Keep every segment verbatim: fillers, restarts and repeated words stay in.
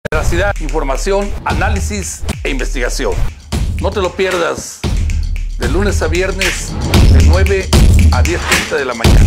Veracidad, información, análisis e investigación. No te lo pierdas de lunes a viernes de nueve a diez treinta de la mañana.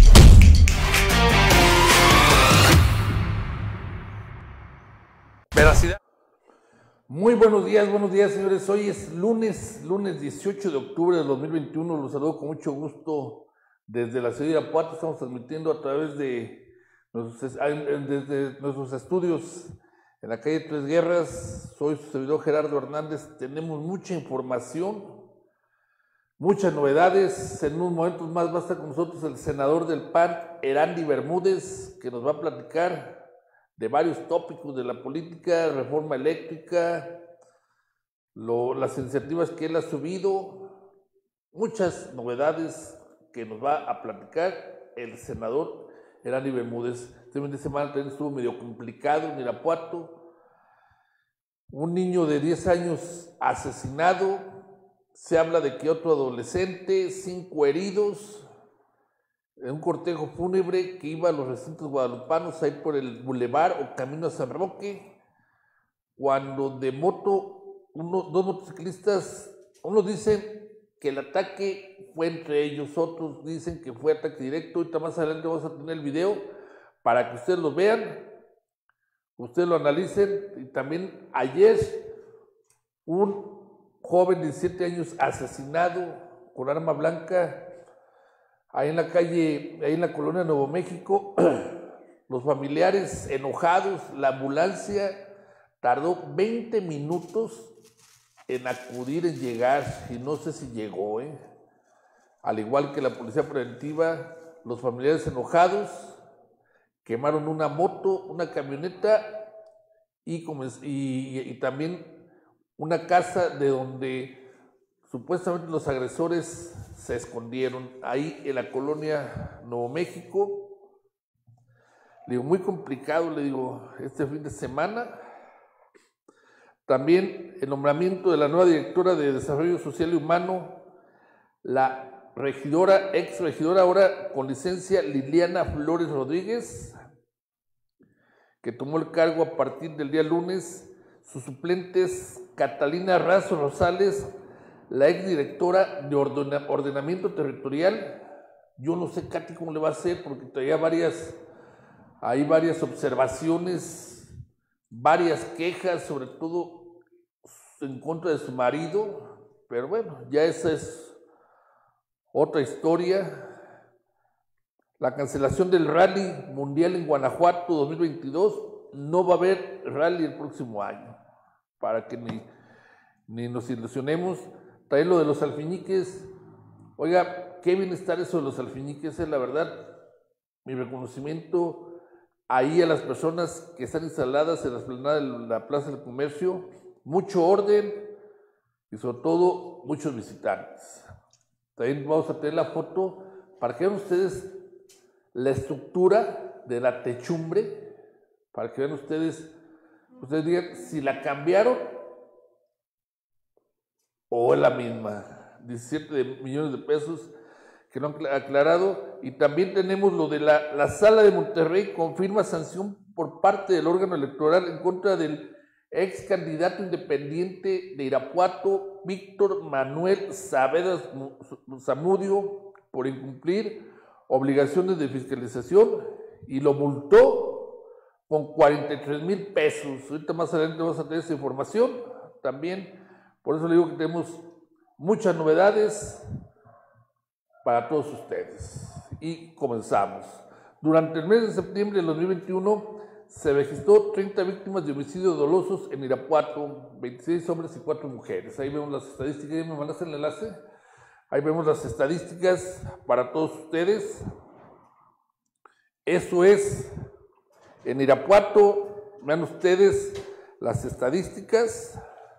Veracidad. Muy buenos días, buenos días señores. Hoy es lunes, lunes dieciocho de octubre de dos mil veintiuno. Los saludo con mucho gusto desde la ciudad de Irapuato. Estamos transmitiendo a través de nuestros, desde nuestros estudios en la calle Tres Guerras. Soy su servidor Gerardo Hernández. Tenemos mucha información, muchas novedades. En unos momentos más va a estar con nosotros el senador del P A N, Erandy Bermúdez, que nos va a platicar de varios tópicos de la política, reforma eléctrica, lo, las iniciativas que él ha subido, muchas novedades que nos va a platicar el senador Erandy Bermúdez. Este fin de semana también estuvo medio complicado en Irapuato. Un niño de diez años asesinado. Se habla de que otro adolescente, cinco heridos, en un cortejo fúnebre que iba a los recintos guadalupanos, ahí por el bulevar o camino a San Roque, cuando de moto, uno, dos motociclistas, unos dicen que el ataque fue entre ellos, otros dicen que fue ataque directo. Ahorita más adelante vamos a tener el video para que ustedes lo vean, ustedes lo analicen. Y también ayer un joven de diecisiete años asesinado con arma blanca ahí en la calle, ahí en la colonia Nuevo México. Los familiares enojados, la ambulancia tardó veinte minutos en acudir, en llegar, y no sé si llegó, ¿eh? Al igual que la policía preventiva. Los familiares enojados quemaron una moto, una camioneta y, y, y también una casa de donde supuestamente los agresores se escondieron, ahí en la colonia Nuevo México. Le digo, muy complicado, le digo, este fin de semana. También el nombramiento de la nueva directora de Desarrollo Social y Humano, la regidora, ex regidora ahora con licencia, Liliana Flores Rodríguez, que tomó el cargo a partir del día lunes. Sus suplentes, Catalina Razo Rosales, la ex directora de ordena, ordenamiento territorial. Yo no sé, Katy, cómo le va a hacer, porque traía varias, hay varias observaciones, varias quejas, sobre todo en contra de su marido, pero bueno, ya esa es otra historia. La cancelación del Rally Mundial en Guanajuato dos mil veintidós, no va a haber rally el próximo año, para que ni, ni nos ilusionemos. También lo de los alfeñiques. Oiga, qué bienestar eso de los alfeñiques, es la verdad. Mi reconocimiento ahí a las personas que están instaladas en la explanada de la Plaza del Comercio. Mucho orden y sobre todo muchos visitantes. También vamos a tener la foto para que vean ustedes la estructura de la techumbre, para que vean ustedes, ustedes digan si la cambiaron o es la misma. diecisiete millones de pesos que no han aclarado. Y también tenemos lo de la, la Sala de Monterrey confirma sanción por parte del órgano electoral en contra del ex candidato independiente de Irapuato, Víctor Manuel Saavedra Zamudio, por incumplir obligaciones de fiscalización, y lo multó con cuarenta y tres mil pesos. Ahorita más adelante vamos a tener esa información también. Por eso le digo que tenemos muchas novedades para todos ustedes. Y comenzamos. Durante el mes de septiembre de dos mil veintiuno se registró treinta víctimas de homicidios dolosos en Irapuato, veintiséis hombres y cuatro mujeres. Ahí vemos las estadísticas. ¿Ya me mandaste el enlace? Ahí vemos las estadísticas para todos ustedes. Eso es en Irapuato. Vean ustedes las estadísticas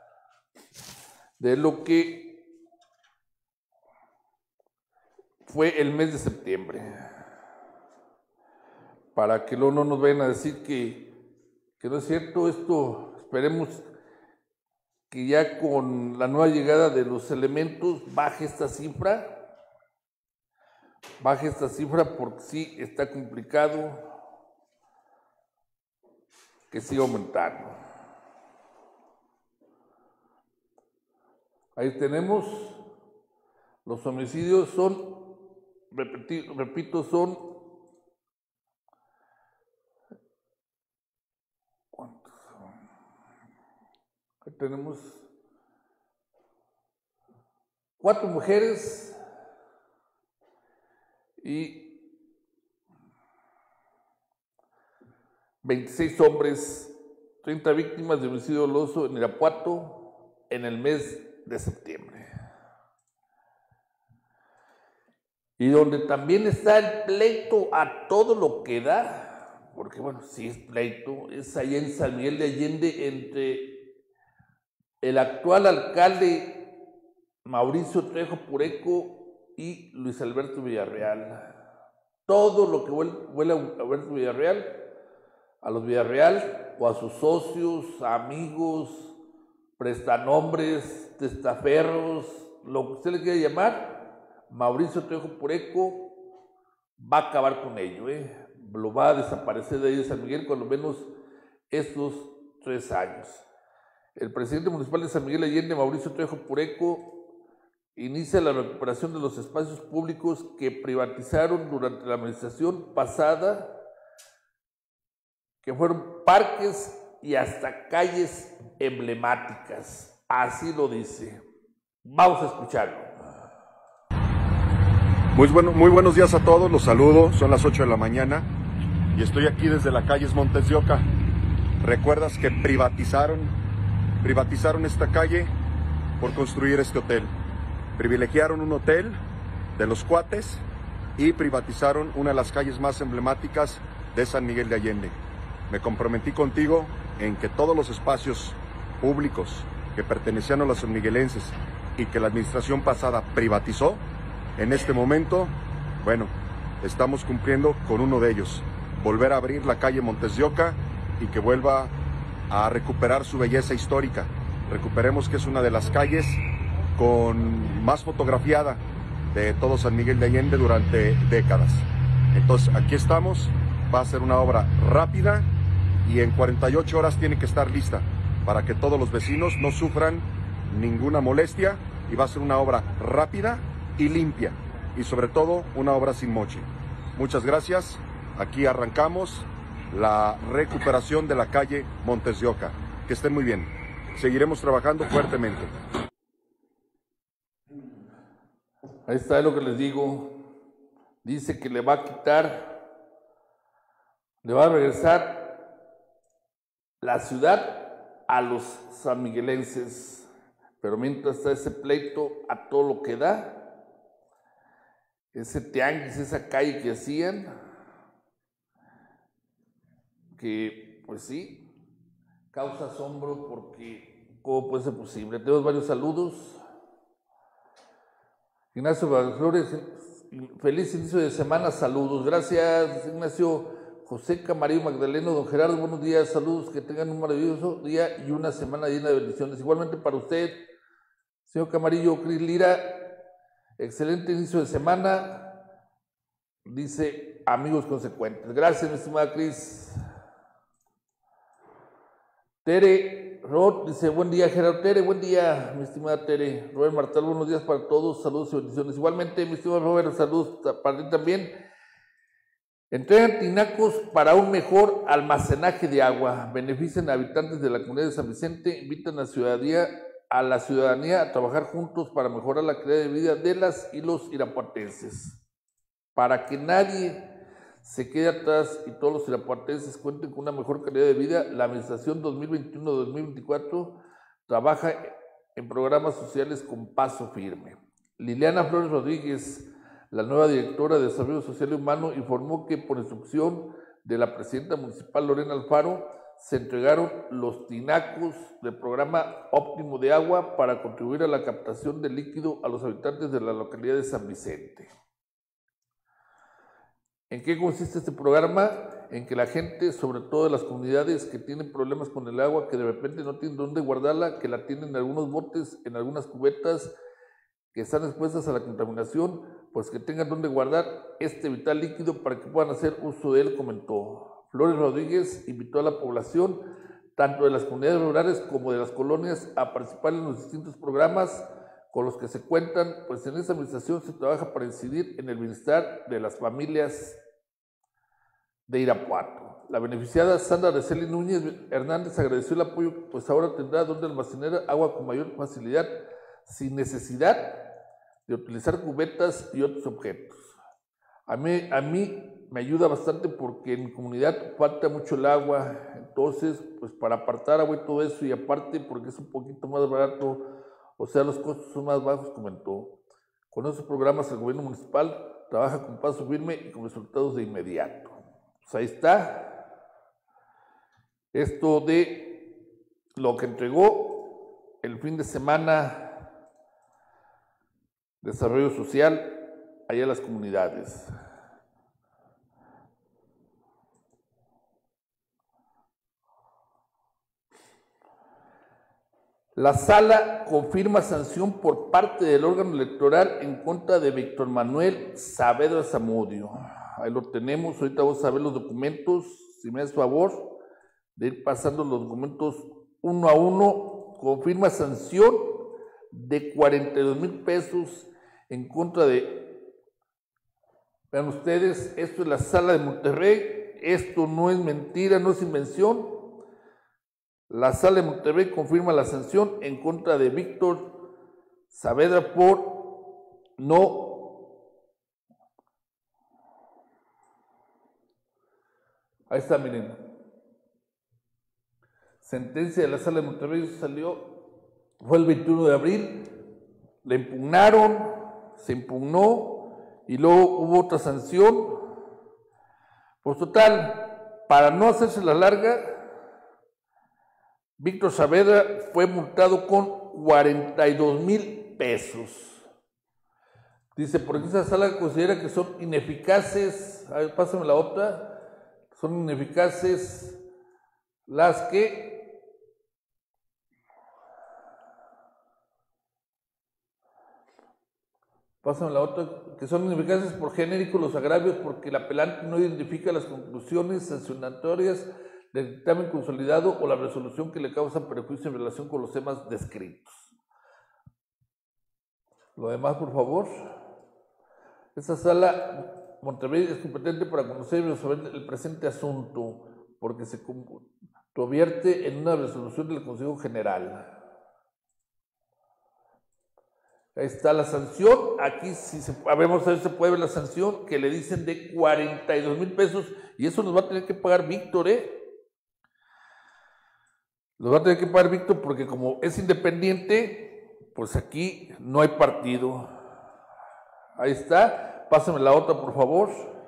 de lo que fue el mes de septiembre, para que luego no nos vayan a decir que, que no es cierto esto. Esperemos que ya con la nueva llegada de los elementos baje esta cifra, baje esta cifra porque sí está complicado que siga aumentando. Ahí tenemos, los homicidios son, repeti, repito, son, ¿cuántos son? Ahí tenemos cuatro mujeres y veintiséis hombres, treinta víctimas de homicidio doloso en Irapuato en el mes de septiembre. Y donde también está el pleito a todo lo que da, porque bueno, si es pleito, es allá en San Miguel de Allende entre el actual alcalde Mauricio Trejo Pureco y Luis Alberto Villarreal. Todo lo que huele a Alberto Villarreal, a los Villarreal o a sus socios, amigos, prestanombres, testaferros, lo que usted le quiera llamar, Mauricio Trejo Pureco va a acabar con ello, ¿eh? Lo va a desaparecer de ahí de San Miguel, cuando menos estos tres años. El presidente municipal de San Miguel de Allende, Mauricio Trejo Pureco, inicia la recuperación de los espacios públicos que privatizaron durante la administración pasada, que fueron parques y hasta calles emblemáticas. Así lo dice. Vamos a escucharlo. Muy, bueno, muy buenos días a todos, los saludo, son las ocho de la mañana y estoy aquí desde la calle Montes de Oca. ¿Recuerdas que privatizaron, privatizaron esta calle por construir este hotel? Privilegiaron un hotel de los cuates y privatizaron una de las calles más emblemáticas de San Miguel de Allende. Me comprometí contigo en que todos los espacios públicos que pertenecían a los sanmiguelenses y que la administración pasada privatizó, en este momento, bueno, estamos cumpliendo con uno de ellos, volver a abrir la calle Montes de Oca y que vuelva a recuperar su belleza histórica. Recuperemos que es una de las calles con más fotografiada de todo San Miguel de Allende durante décadas. Entonces, aquí estamos, va a ser una obra rápida y en cuarenta y ocho horas tiene que estar lista para que todos los vecinos no sufran ninguna molestia y va a ser una obra rápida y limpia y sobre todo una obra sin moche. Muchas gracias, aquí arrancamos la recuperación de la calle Montes de Oca. Que estén muy bien, seguiremos trabajando fuertemente. Ahí está lo que les digo. Dice que le va a quitar, le va a regresar la ciudad a los sanmiguelenses. Pero mientras está ese pleito a todo lo que da, ese tianguis, esa calle que hacían, que pues sí, causa asombro porque ¿cómo puede ser posible? Tenemos varios saludos. Ignacio Flores, feliz inicio de semana, saludos. Gracias, Ignacio. José Camarillo Magdaleno, don Gerardo, buenos días, saludos, que tengan un maravilloso día y una semana llena de bendiciones. Igualmente para usted, señor Camarillo. Cris Lira, excelente inicio de semana, dice amigos consecuentes. Gracias, mi estimada Cris. Tere Rod dice, buen día, Gerardo. Tere, buen día, mi estimada Tere. Robert Martal, buenos días para todos, saludos y bendiciones. Igualmente, mi estimado Robert, saludos para ti también. Entregan tinacos para un mejor almacenaje de agua, benefician a habitantes de la comunidad de San Vicente, invitan a la ciudadanía, a la ciudadanía a trabajar juntos para mejorar la calidad de vida de las y los irapuatenses. Para que nadie se quede atrás y todos los irapuatenses cuenten con una mejor calidad de vida, la administración dos mil veintiuno a dos mil veinticuatro trabaja en programas sociales con paso firme. Liliana Flores Rodríguez, la nueva directora de Desarrollo Social y Humano, informó que por instrucción de la presidenta municipal Lorena Alfaro se entregaron los tinacos del programa óptimo de agua para contribuir a la captación de líquido a los habitantes de la localidad de San Vicente. ¿En qué consiste este programa? En que la gente, sobre todo de las comunidades que tienen problemas con el agua, que de repente no tienen dónde guardarla, que la tienen en algunos botes, en algunas cubetas, que están expuestas a la contaminación, pues que tengan donde guardar este vital líquido para que puedan hacer uso de él, comentó. Flores Rodríguez invitó a la población, tanto de las comunidades rurales como de las colonias, a participar en los distintos programas con los que se cuentan, pues en esa administración se trabaja para incidir en el bienestar de las familias de Irapuato. La beneficiada Sandra Araceli Núñez Hernández agradeció el apoyo, pues ahora tendrá donde almacenar agua con mayor facilidad, sin necesidad de utilizar cubetas y otros objetos. A mí, a mí me ayuda bastante porque en mi comunidad falta mucho el agua, entonces, pues para apartar agua y todo eso, y aparte porque es un poquito más barato, o sea, los costos son más bajos, comentó. Con esos programas el gobierno municipal trabaja con paso firme y con resultados de inmediato. Pues ahí está esto de lo que entregó el fin de semana Desarrollo Social allá en las comunidades. La sala confirma sanción por parte del órgano electoral en contra de Víctor Manuel Saavedra Zamudio. Ahí lo tenemos, ahorita vamos a ver los documentos, si me das favor de ir pasando los documentos uno a uno. Confirma sanción de cuarenta y dos mil pesos en contra de, vean ustedes, esto es la sala de Monterrey, esto no es mentira, no es invención. La sala de Monterrey confirma la sanción en contra de Víctor Saavedra por no. Ahí está, miren. Sentencia de la sala de Monterrey salió, fue el veintiuno de abril, la impugnaron, se impugnó y luego hubo otra sanción. Pues total, para no hacerse la larga, Víctor Saavedra fue multado con cuarenta y dos mil pesos. Dice, porque esa sala considera que son ineficaces, a ver, pásame la otra, son ineficaces las que pásame la otra, que son ineficaces por genérico los agravios porque el apelante no identifica las conclusiones sancionatorias del dictamen consolidado o la resolución que le causa perjuicio en relación con los temas descritos. Lo demás, por favor. Esta sala Monterrey es competente para conocer y resolver el presente asunto porque se convierte en una resolución del Consejo General. Ahí está la sanción. Aquí, si se, a ver, vamos a ver si se puede ver la sanción que le dicen de cuarenta y dos mil pesos y eso nos va a tener que pagar Víctor, ¿eh? Los va a tener que pagar Víctor porque como es independiente, pues aquí no hay partido. Ahí está. Pásame la otra, por favor.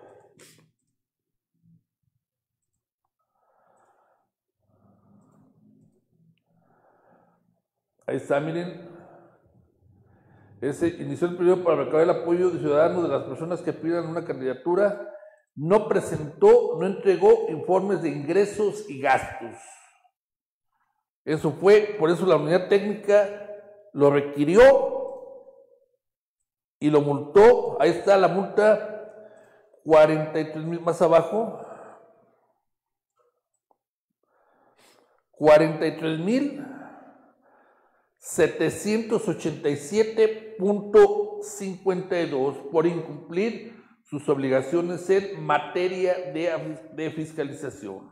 Ahí está, miren. Ese inició el periodo para recabar el apoyo de ciudadanos de las personas que pidan una candidatura. No presentó, no entregó informes de ingresos y gastos. Eso fue, por eso la unidad técnica lo requirió y lo multó. Ahí está la multa, cuarenta y tres mil más abajo, cuarenta y tres mil setecientos ochenta y siete punto cincuenta y dos por incumplir sus obligaciones en materia de, de fiscalización.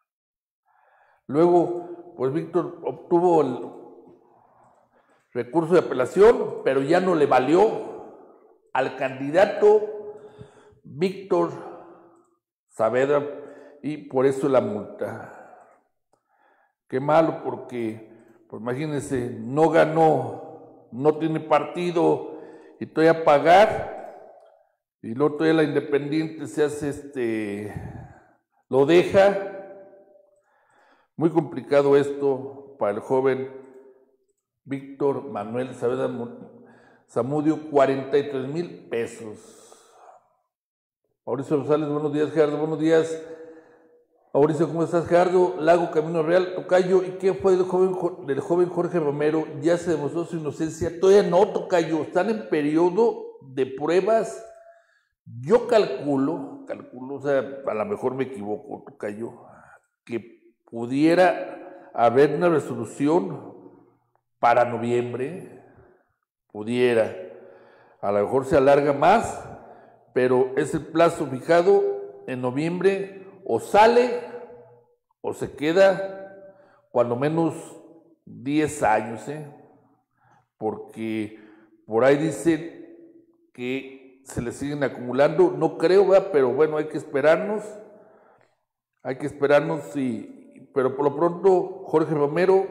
Luego, pues Víctor obtuvo el recurso de apelación, pero ya no le valió al candidato Víctor Saavedra y por eso la multa. Qué malo porque, pues imagínense, no ganó, no tiene partido y todavía a pagar y luego todavía la Independiente se hace este, lo deja. Muy complicado esto para el joven Víctor Manuel Saavedra Zamudio, cuarenta y tres mil pesos. Mauricio Rosales, buenos días, Gerardo, buenos días. Mauricio, ¿cómo estás, Gerardo? Lago Camino Real, tocayo, ¿y qué fue del joven, del joven Jorge Romero? ¿Ya se demostró su inocencia? Todavía no, tocayo, están en periodo de pruebas. Yo calculo, calculo, o sea, a lo mejor me equivoco, tocayo, que pudiera haber una resolución para noviembre, pudiera. A lo mejor se alarga más, pero es el plazo fijado en noviembre, o sale o se queda cuando menos diez años, ¿eh? Porque por ahí dicen que se le siguen acumulando, no creo, ¿verdad? Pero bueno, hay que esperarnos, hay que esperarnos, y, pero por lo pronto Jorge Romero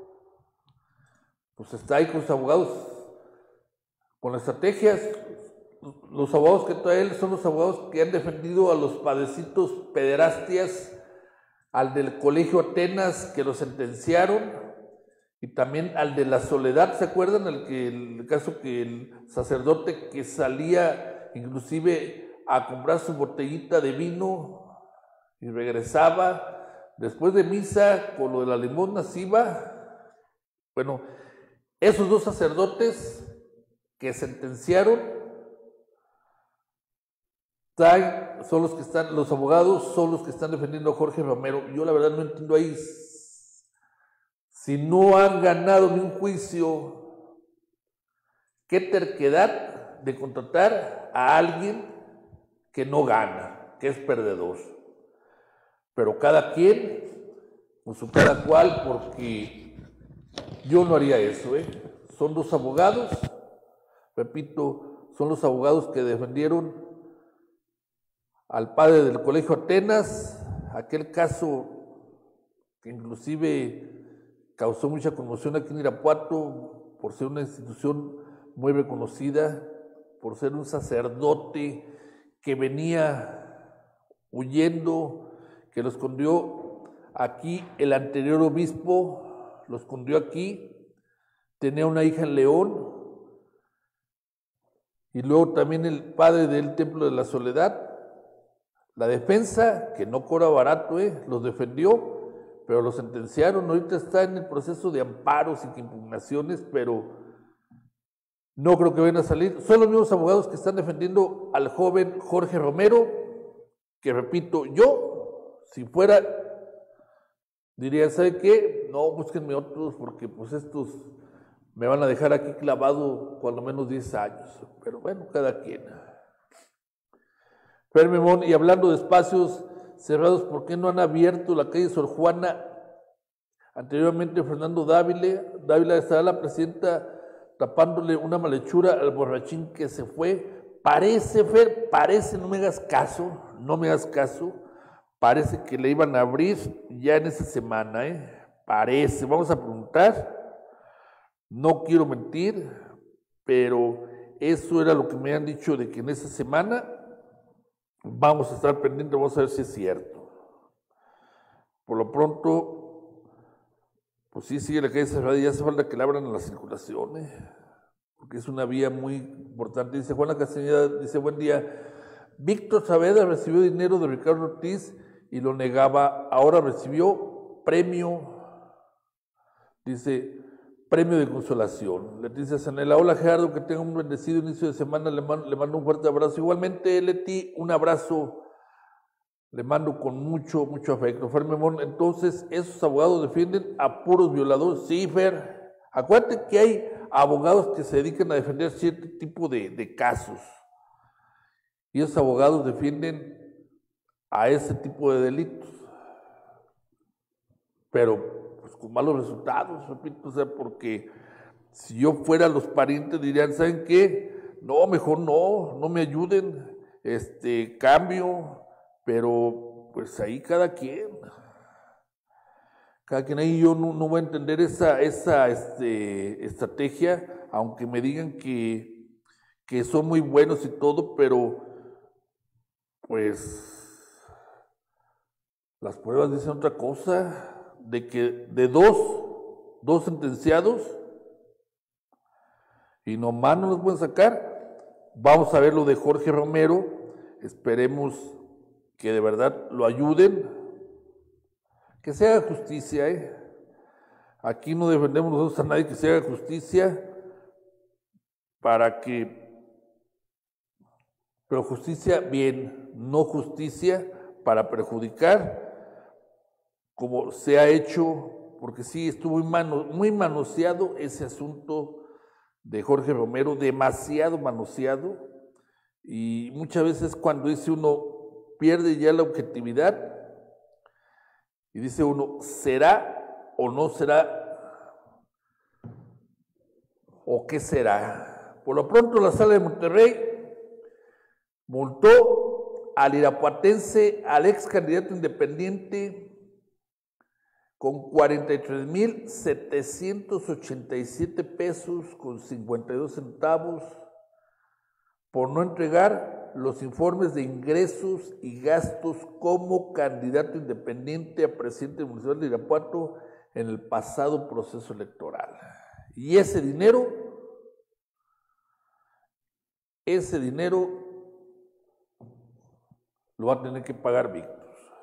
pues está ahí con sus abogados, con las estrategias. Los abogados que trae él son los abogados que han defendido a los padecitos pederastias, al del Colegio Atenas que lo sentenciaron, y también al de la Soledad, ¿se acuerdan? El, que, el caso que el sacerdote que salía inclusive a comprar su botellita de vino y regresaba después de misa con lo de la limosna, se iba. Bueno, esos dos sacerdotes que sentenciaron son los que están, los abogados son los que están defendiendo a Jorge Romero. Yo la verdad no entiendo ahí, si no han ganado ni un juicio, qué terquedad de contratar a alguien que no gana, que es perdedor. Pero cada quien, con su cada cual, porque yo no haría eso, ¿eh? Son dos abogados, repito, son los abogados que defendieron al padre del Colegio Atenas, aquel caso que inclusive causó mucha conmoción aquí en Irapuato por ser una institución muy reconocida, por ser un sacerdote que venía huyendo, que lo escondió aquí el anterior obispo, lo escondió aquí, tenía una hija en León, y luego también el padre del Templo de la Soledad. La defensa, que no cobra barato, eh, los defendió, pero los sentenciaron. Ahorita está en el proceso de amparos y impugnaciones, pero no creo que vayan a salir. Son los mismos abogados que están defendiendo al joven Jorge Romero, que repito, yo, si fuera, diría, ¿sabe qué? No, búsquenme otros, porque pues estos me van a dejar aquí clavado cuando menos diez años. Pero bueno, cada quien. Fermemón, y hablando de espacios cerrados, ¿por qué no han abierto la calle Sor Juana? Anteriormente Fernando Dávila, Dávila estaba la presidenta tapándole una malhechura al borrachín que se fue. Parece, Fer, parece, no me hagas caso, no me hagas caso, parece que le iban a abrir ya en esa semana, ¿eh? Parece, vamos a preguntar, no quiero mentir, pero eso era lo que me han dicho, de que en esa semana vamos a estar pendientes, vamos a ver si es cierto. Por lo pronto, pues sí, sigue la calle cerrada y ya hace falta que le abran las circulaciones, porque es una vía muy importante. Dice Juana Castañeda, dice, buen día, Víctor Saavedra recibió dinero de Ricardo Ortiz y lo negaba, ahora recibió premio, dice, premio de consolación. Leticia Sanela, hola Gerardo, que tenga un bendecido inicio de semana, le mando, le mando un fuerte abrazo. Igualmente, Leti, un abrazo, le mando con mucho, mucho afecto. Fermemón, entonces, esos abogados defienden a puros violadores. Sí, Fer, acuérdate que hay abogados que se dedican a defender cierto tipo de, de casos, y esos abogados defienden a ese tipo de delitos, pero con malos resultados, repito, o sea, porque si yo fuera, los parientes dirían, ¿saben qué? No, mejor no, no me ayuden, este, cambio, pero pues ahí cada quien, cada quien ahí yo no, no voy a entender esa, esa este, estrategia, aunque me digan que, que son muy buenos y todo, pero pues las pruebas dicen otra cosa, de que de dos, dos sentenciados, y nomás no los pueden sacar. Vamos a ver lo de Jorge Romero, esperemos que de verdad lo ayuden, que se haga justicia, ¿eh? Aquí no defendemos nosotros a nadie, que se haga justicia para que, pero justicia bien, no justicia para perjudicar, como se ha hecho, porque sí estuvo muy, mano, muy manoseado ese asunto de Jorge Romero, demasiado manoseado, y muchas veces cuando dice uno, pierde ya la objetividad, y dice uno, ¿será o no será? ¿O qué será? Por lo pronto la Sala de Monterrey multó al irapuatense, al ex candidato independiente, con cuarenta y tres mil setecientos ochenta y siete pesos con cincuenta y dos centavos por no entregar los informes de ingresos y gastos como candidato independiente a presidente municipal de Irapuato en el pasado proceso electoral. Y ese dinero, ese dinero lo va a tener que pagar Víctor.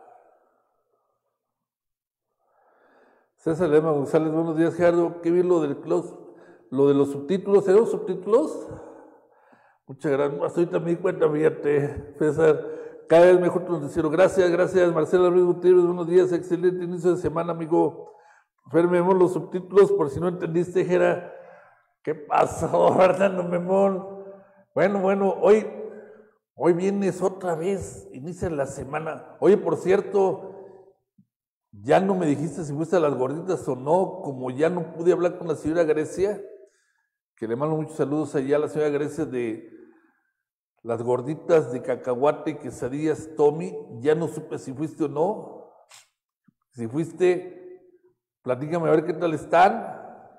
César Lema González, buenos días, Gerardo. ¿Qué bien lo del close, lo de los subtítulos? ¿Se los subtítulos? Muchas gracias. Hasta ahorita me di cuenta, fíjate, César. Cada vez mejor tu noticiero. Gracias, gracias, Marcela Ruiz Gutiérrez. Buenos días, excelente inicio de semana, amigo. Fermemos los subtítulos por si no entendiste, Gera. ¿Qué pasó, Fernando Memón? Bueno, bueno, hoy, hoy vienes otra vez, inicia la semana. Oye, por cierto, ya no me dijiste si fuiste a las gorditas o no, como ya no pude hablar con la señora Grecia, que le mando muchos saludos allá a la señora Grecia de las gorditas de cacahuate y quesadillas Tommy, ya no supe si fuiste o no. Si fuiste, platícame a ver qué tal están.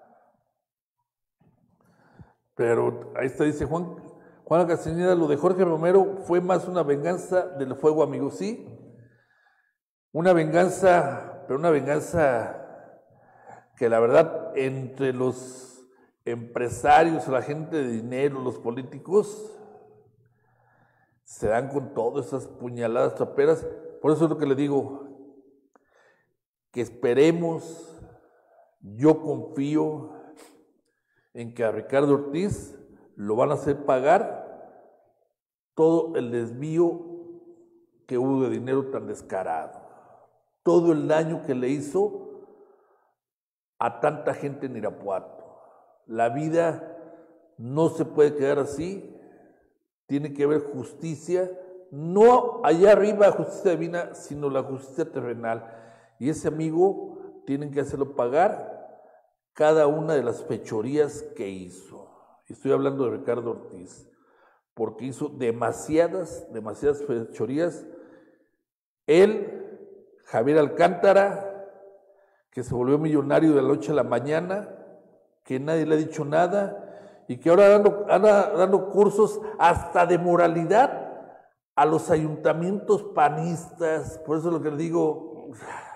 Pero ahí está, dice Juan, Juan Castañeda, lo de Jorge Romero fue más una venganza del fuego, amigo, sí. Una venganza, pero una venganza que la verdad entre los empresarios, la gente de dinero, los políticos, se dan con todas esas puñaladas traperas. Por eso es lo que le digo, que esperemos, yo confío en que a Ricardo Ortiz lo van a hacer pagar todo el desvío que hubo de dinero tan descarado. Todo el daño que le hizo a tanta gente en Irapuato. La vida no se puede quedar así, tiene que haber justicia, no allá arriba justicia divina, sino la justicia terrenal. Y ese amigo tienen que hacerlo pagar cada una de las fechorías que hizo. Estoy hablando de Ricardo Ortiz, porque hizo demasiadas, demasiadas fechorías. Él, Javier Alcántara, que se volvió millonario de la noche a la mañana, que nadie le ha dicho nada, y que ahora dando, anda dando cursos hasta de moralidad a los ayuntamientos panistas. Por eso es lo que le digo,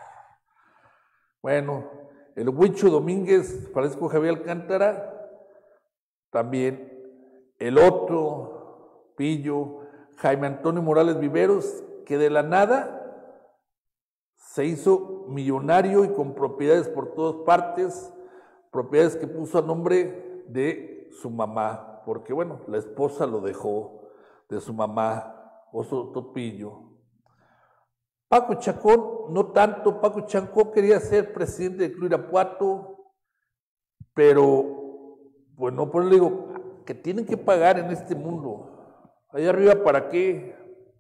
bueno, el Huicho Domínguez, Francisco Javier Alcántara, también el otro, Pillo, Jaime Antonio Morales Viveros, que de la nada se hizo millonario y con propiedades por todas partes, propiedades que puso a nombre de su mamá, porque bueno, la esposa lo dejó de su mamá, Oso Topillo. Paco Chacón, no tanto. Paco Chacón quería ser presidente del Club Irapuato, pero pues no, por eso le digo, que tienen que pagar en este mundo. Allá arriba, ¿para qué?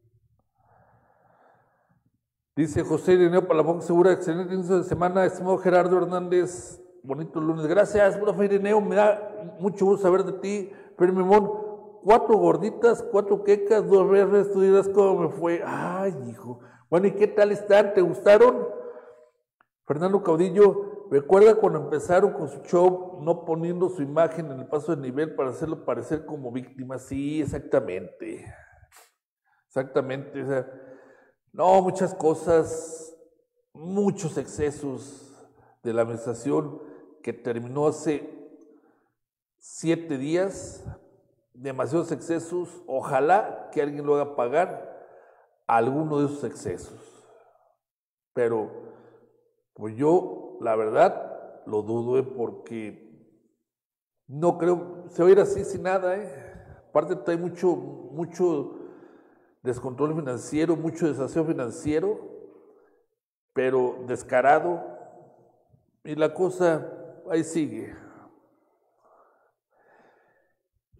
Dice José Ireneo Palafox Segura, excelente inicio de semana, estimado Gerardo Hernández, bonito lunes. Gracias, profe Ireneo, me da mucho gusto saber de ti. Pero Memón, cuatro gorditas, cuatro quecas, dos redes, tú dirás cómo me fue. Ay, hijo. Bueno, ¿y qué tal están? ¿Te gustaron? Fernando Caudillo, recuerda cuando empezaron con su show, no poniendo su imagen en el paso de nivel para hacerlo parecer como víctima. Sí, exactamente. Exactamente. O sea, no, muchas cosas, muchos excesos de la administración que terminó hace siete días, demasiados excesos. Ojalá que alguien lo haga pagar alguno de esos excesos. Pero, pues yo, la verdad, lo dudo, ¿eh? Porque no creo, se va a ir así sin nada, ¿eh? Aparte hay mucho, mucho descontrol financiero, mucho desaseo financiero, pero descarado, y la cosa ahí sigue.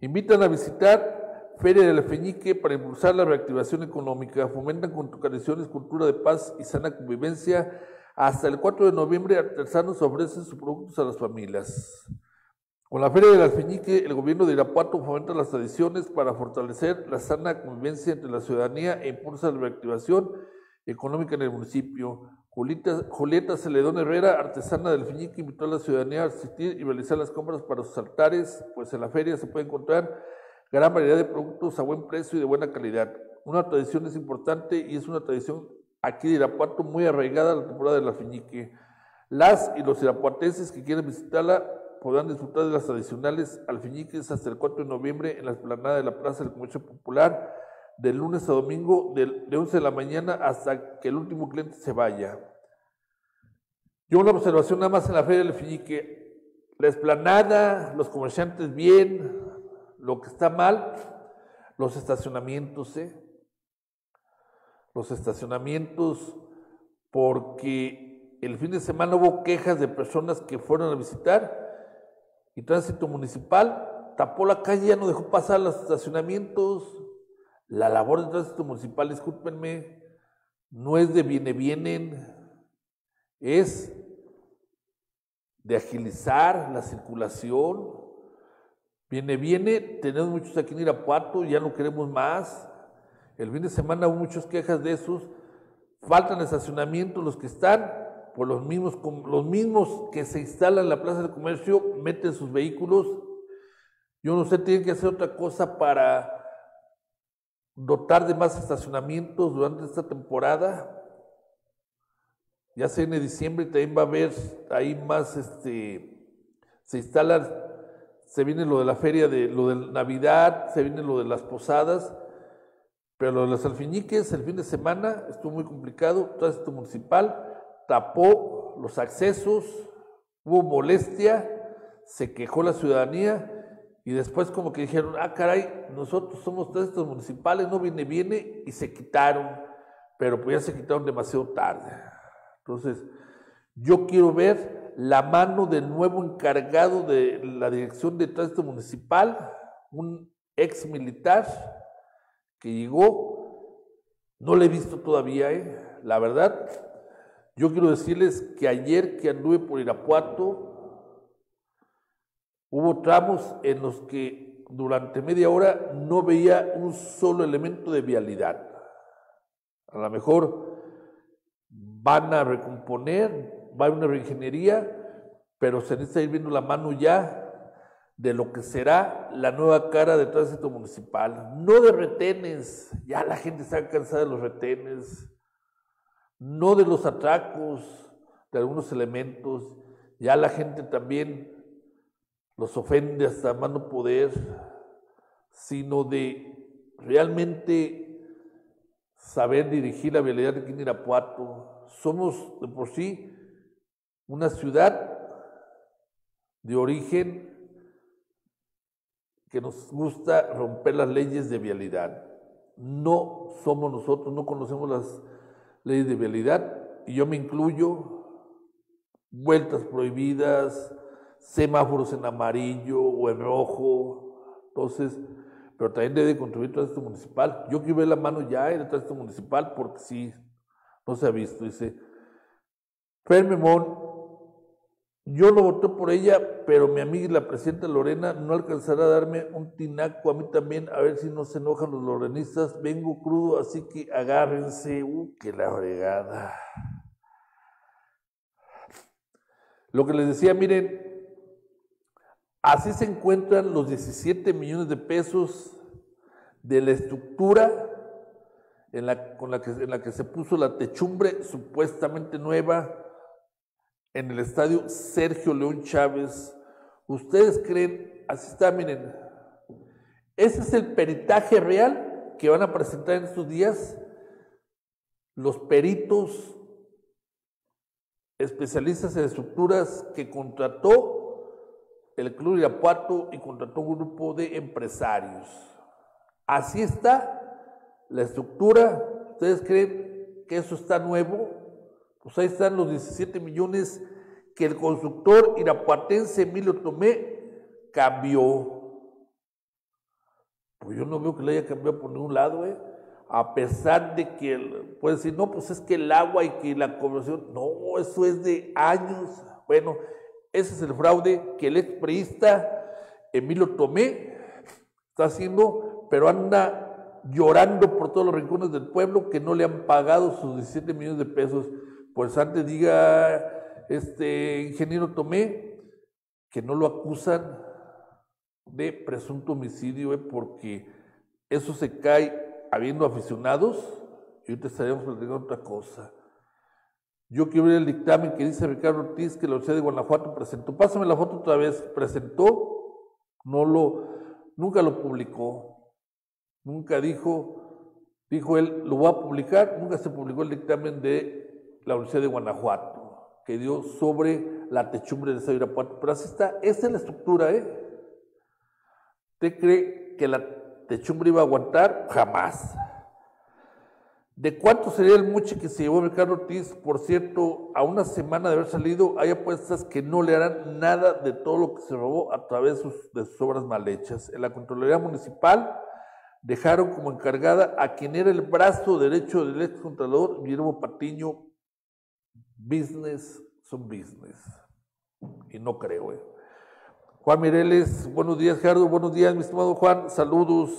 Invitan a visitar Feria del Alfeñique para impulsar la reactivación económica. Fomentan con tradiciones, cultura de paz y sana convivencia. Hasta el cuatro de noviembre, artesanos ofrecen sus productos a las familias. Con la Feria del Alfeñique, el gobierno de Irapuato fomenta las tradiciones para fortalecer la sana convivencia entre la ciudadanía e impulsa la reactivación económica en el municipio. Julieta, Julieta Celedón Herrera, artesana del Alfeñique, invitó a la ciudadanía a asistir y realizar las compras para sus altares, pues en la feria se puede encontrar gran variedad de productos a buen precio y de buena calidad. Una tradición es importante y es una tradición aquí de Irapuato muy arraigada a la temporada del Alfeñique. Las y los irapuatenses que quieran visitarla podrán disfrutar de las tradicionales alfeñiques hasta el cuatro de noviembre en la explanada de la Plaza del Comercio Popular, de lunes a domingo, de, de once de la mañana hasta que el último cliente se vaya. Yo una observación nada más en la Feria del Alfeñique. La explanada, los comerciantes bien, lo que está mal, los estacionamientos, ¿eh? Los estacionamientos, porque el fin de semana hubo quejas de personas que fueron a visitar y Tránsito Municipal tapó la calle, ya no dejó pasar los estacionamientos. La labor de Tránsito Municipal, discúlpenme, no es de viene vienen, es de agilizar la circulación. Viene viene, tenemos muchos aquí en Irapuato, ya no queremos más. El fin de semana hubo muchas quejas de esos. Faltan estacionamientos, los que están, por los mismos, los mismos que se instalan en la Plaza del Comercio, meten sus vehículos. Yo no sé, tienen que hacer otra cosa para dotar de más estacionamientos durante esta temporada. Ya se viene diciembre y también va a haber ahí más, este, se instalan, se viene lo de la feria, de lo de Navidad, se viene lo de las posadas, pero lo de los alfeñiques el fin de semana estuvo muy complicado. Tránsito Municipal tapó los accesos, hubo molestia, se quejó la ciudadanía y después como que dijeron, ah caray, nosotros somos tránsito municipales, no viene, viene, y se quitaron, pero pues ya se quitaron demasiado tarde. Entonces, yo quiero ver la mano del nuevo encargado de la dirección de tránsito municipal, un ex militar que llegó, no lo he visto todavía, ¿eh? La verdad. Yo quiero decirles que ayer que anduve por Irapuato, hubo tramos en los que durante media hora no veía un solo elemento de vialidad. A lo mejor van a recomponer, va a haber una reingeniería, pero se necesita ir viendo la mano ya de lo que será la nueva cara de tránsito municipal. No de retenes, ya la gente está cansada de los retenes. No de los atracos, de algunos elementos, ya la gente también los ofende hasta más no poder, sino de realmente saber dirigir la vialidad aquí en Irapuato. Somos de por sí una ciudad de origen que nos gusta romper las leyes de vialidad. No somos nosotros, no conocemos las leyes de vialidad, y yo me incluyo, vueltas prohibidas, semáforos en amarillo o en rojo. Entonces, pero también debe contribuir el tránsito municipal. Yo quiero ver la mano ya en el tránsito municipal porque sí, no se ha visto. Dice Fer Memón, yo no voté por ella, pero mi amiga y la presidenta Lorena no alcanzará a darme un tinaco a mí también, a ver si no se enojan los lorenistas. Vengo crudo, así que agárrense. Uh, que la fregada. Lo que les decía, miren, así se encuentran los diecisiete millones de pesos de la estructura en la, con la que, en la que se puso la techumbre supuestamente nueva en el estadio Sergio León Chávez. ¿Ustedes creen? Así está, miren. Ese es el peritaje real que van a presentar en estos días los peritos especialistas en estructuras que contrató el Club Irapuato y contrató un grupo de empresarios. Así está la estructura. ¿Ustedes creen que eso está nuevo? Pues ahí están los diecisiete millones que el constructor irapuatense Emilio Tomé cambió. Pues yo no veo que le haya cambiado por ningún lado, ¿eh? A pesar de que puede decir, no, pues es que el agua y que la conversión, no, eso es de años. Bueno, ese es el fraude que el expriista Emilio Tomé está haciendo, pero anda llorando por todos los rincones del pueblo que no le han pagado sus diecisiete millones de pesos. Pues antes diga este ingeniero Tomé que no lo acusan de presunto homicidio, eh, porque eso se cae habiendo aficionados, y ahorita estaríamos platicando otra cosa. Yo quiero ver el dictamen que dice Ricardo Ortiz que la Universidad de Guanajuato presentó. Pásame la foto otra vez. Presentó, no lo, nunca lo publicó, nunca dijo, dijo él, lo voy a publicar, nunca se publicó el dictamen de la Universidad de Guanajuato, que dio sobre la techumbre de Estado de Irapuato. Pero así está, esa es la estructura, ¿eh? ¿Usted cree que la techumbre iba a aguantar? Jamás. ¿De cuánto sería el moche que se llevó Ricardo Ortiz? Por cierto, a una semana de haber salido, hay apuestas que no le harán nada de todo lo que se robó a través de sus, de sus obras mal hechas. En la Contraloría Municipal dejaron como encargada a quien era el brazo derecho del ex contralor, Guillermo Patiño. Business son business. Y no creo, ¿eh? Juan Mireles, buenos días, Gerardo, buenos días, mi estimado Juan, saludos.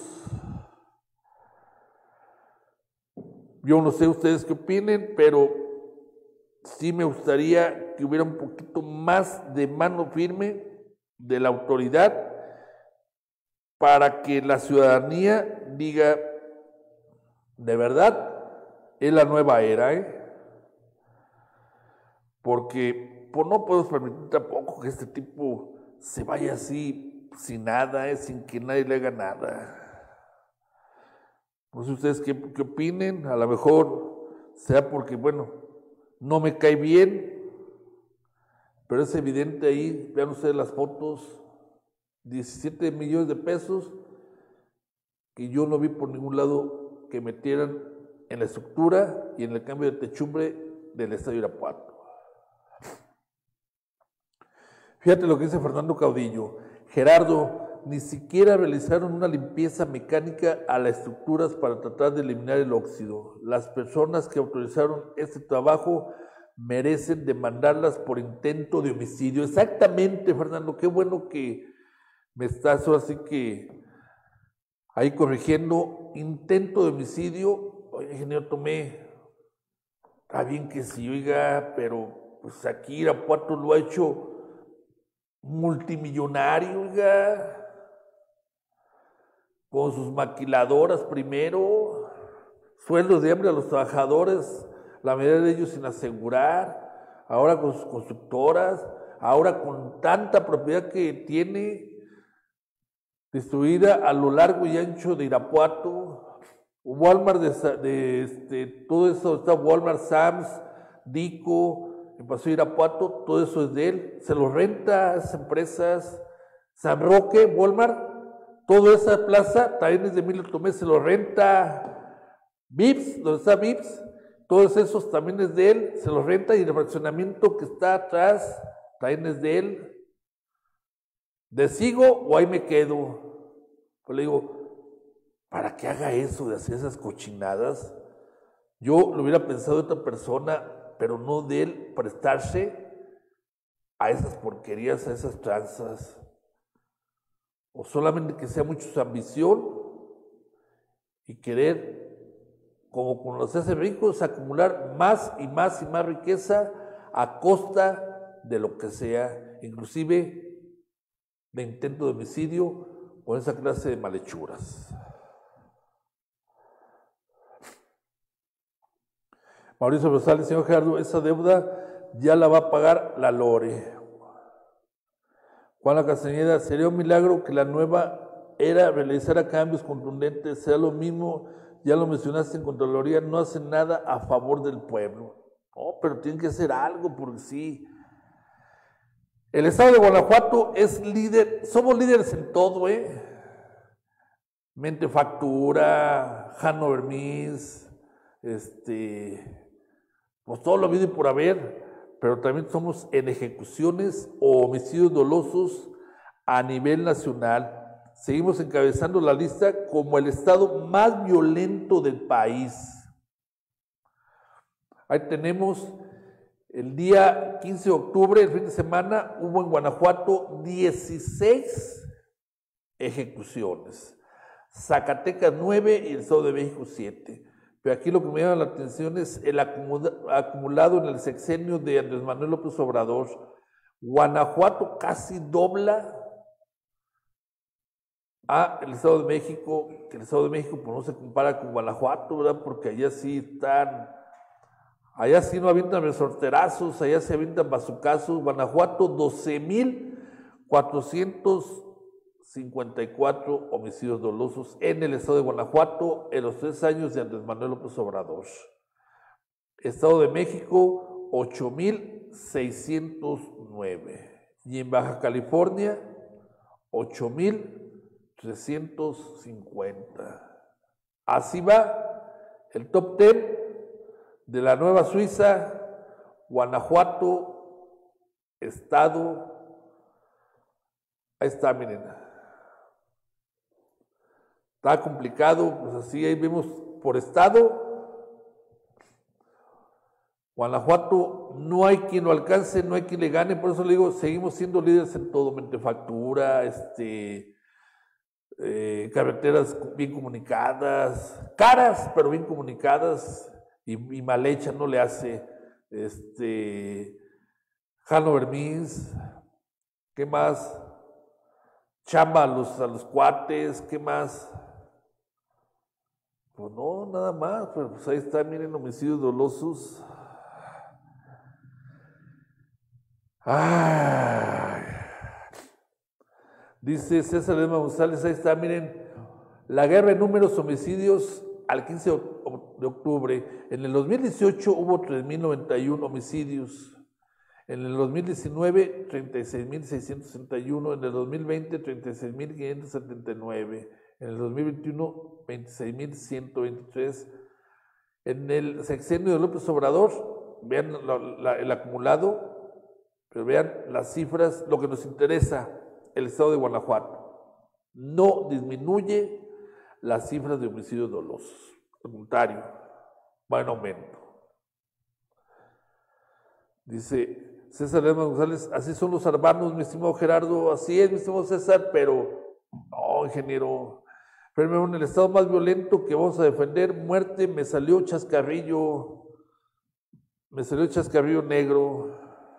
Yo no sé ustedes qué opinen, pero sí me gustaría que hubiera un poquito más de mano firme de la autoridad para que la ciudadanía diga, de verdad, es la nueva era, ¿eh? Porque pues, no podemos permitir tampoco que este tipo se vaya así, sin nada, ¿eh? Sin que nadie le haga nada. No sé ustedes qué, qué opinen, a lo mejor sea porque, bueno, no me cae bien, pero es evidente ahí, vean ustedes las fotos, diecisiete millones de pesos que yo no vi por ningún lado que metieran en la estructura y en el cambio de techumbre del Estadio Irapuato. Fíjate lo que dice Fernando Caudillo. Gerardo, ni siquiera realizaron una limpieza mecánica a las estructuras para tratar de eliminar el óxido. Las personas que autorizaron este trabajo merecen demandarlas por intento de homicidio. Exactamente, Fernando, qué bueno que me estás así que ahí corrigiendo. Intento de homicidio. Oye, ingeniero Tomé, está bien que sí, oiga, pero pues aquí Irapuato lo ha hecho multimillonario, oiga, con sus maquiladoras primero, sueldos de hambre a los trabajadores, la mayoría de ellos sin asegurar, ahora con sus constructoras, ahora con tanta propiedad que tiene distribuida a lo largo y ancho de Irapuato, Walmart, de, de este, todo eso, está Walmart, Sam's, Dico, en Paseo Irapuato, todo eso es de él, se lo renta a esas empresas, San Roque, Walmart, toda esa plaza, también es de Emilio Tomé, se lo renta Vips, donde está Vips, todos esos también es de él, se lo renta, y el fraccionamiento que está atrás, también es de él. ¿De sigo o ahí me quedo? Pues le digo, ¿para qué haga eso de hacer esas cochinadas? Yo lo hubiera pensado de otra persona, pero no de él prestarse a esas porquerías, a esas tranzas, o solamente que sea mucho su ambición y querer, como con los hace ricos, acumular más y más y más riqueza a costa de lo que sea, inclusive de intento de homicidio o esa clase de malhechuras. Mauricio Rosales, señor Gerardo, esa deuda ya la va a pagar la Lore. Juan La Castañeda, sería un milagro que la nueva era realizara cambios contundentes, sea lo mismo, ya lo mencionaste en Contraloría, no hace nada a favor del pueblo. No, pero tienen que hacer algo, porque sí. El estado de Guanajuato es líder, somos líderes en todo, ¿eh? Mentefactura, Hannover Mis, este... pues todo lo habido y por haber, pero también somos en ejecuciones o homicidios dolosos a nivel nacional. seguimos encabezando la lista como el estado más violento del país. Ahí tenemos el día quince de octubre, el fin de semana, hubo en Guanajuato dieciséis ejecuciones, Zacatecas nueve y el Estado de México siete. Pero aquí lo que me llama la atención es el acumulado en el sexenio de Andrés Manuel López Obrador. Guanajuato casi dobla a el Estado de México, que el Estado de México pues, no se compara con Guanajuato, ¿verdad? Porque allá sí están, allá sí no avientan resorterazos, allá se avientan bazucazos. Guanajuato, doce mil cuatrocientos cincuenta y cuatro homicidios dolosos en el estado de Guanajuato en los tres años de Andrés Manuel López Obrador. Estado de México, ocho mil seiscientos nueve. Y en Baja California, ocho mil trescientos cincuenta. Así va el top diez de la Nueva Suiza, Guanajuato, estado. Ahí está, miren. Está complicado, pues así ahí vemos por estado. Guanajuato no hay quien lo alcance, no hay quien le gane, por eso le digo, seguimos siendo líderes en todo, manufactura, este, eh, carreteras bien comunicadas, caras pero bien comunicadas y, y mal hechas, no le hace, este, Hannover Mins, ¿qué más? Chamba a los, a los cuates, ¿qué más? Pues no, nada más, pero pues ahí está, miren, homicidios dolosos. Ay. Dice César Ledesma González, ahí está, miren, la guerra de números homicidios al quince de octubre. En el dos mil dieciocho hubo tres mil noventa y uno homicidios. En el dos mil diecinueve, treinta y seis mil seiscientos sesenta y uno. En el dos mil veinte, treinta y seis mil quinientos setenta y nueve. En el dos mil veintiuno, veintiséis mil ciento veintitrés. En el sexenio de López Obrador, vean la, la, el acumulado, pero vean las cifras, lo que nos interesa, el estado de Guanajuato. No disminuye las cifras de homicidios dolosos. Al contrario, va en aumento. Dice César Ledesma González, así son los urbanos, mi estimado Gerardo, así es, mi estimado César, pero no, ingeniero. Pero en el estado más violento que vamos a defender, muerte, me salió chascarrillo, me salió chascarrillo negro.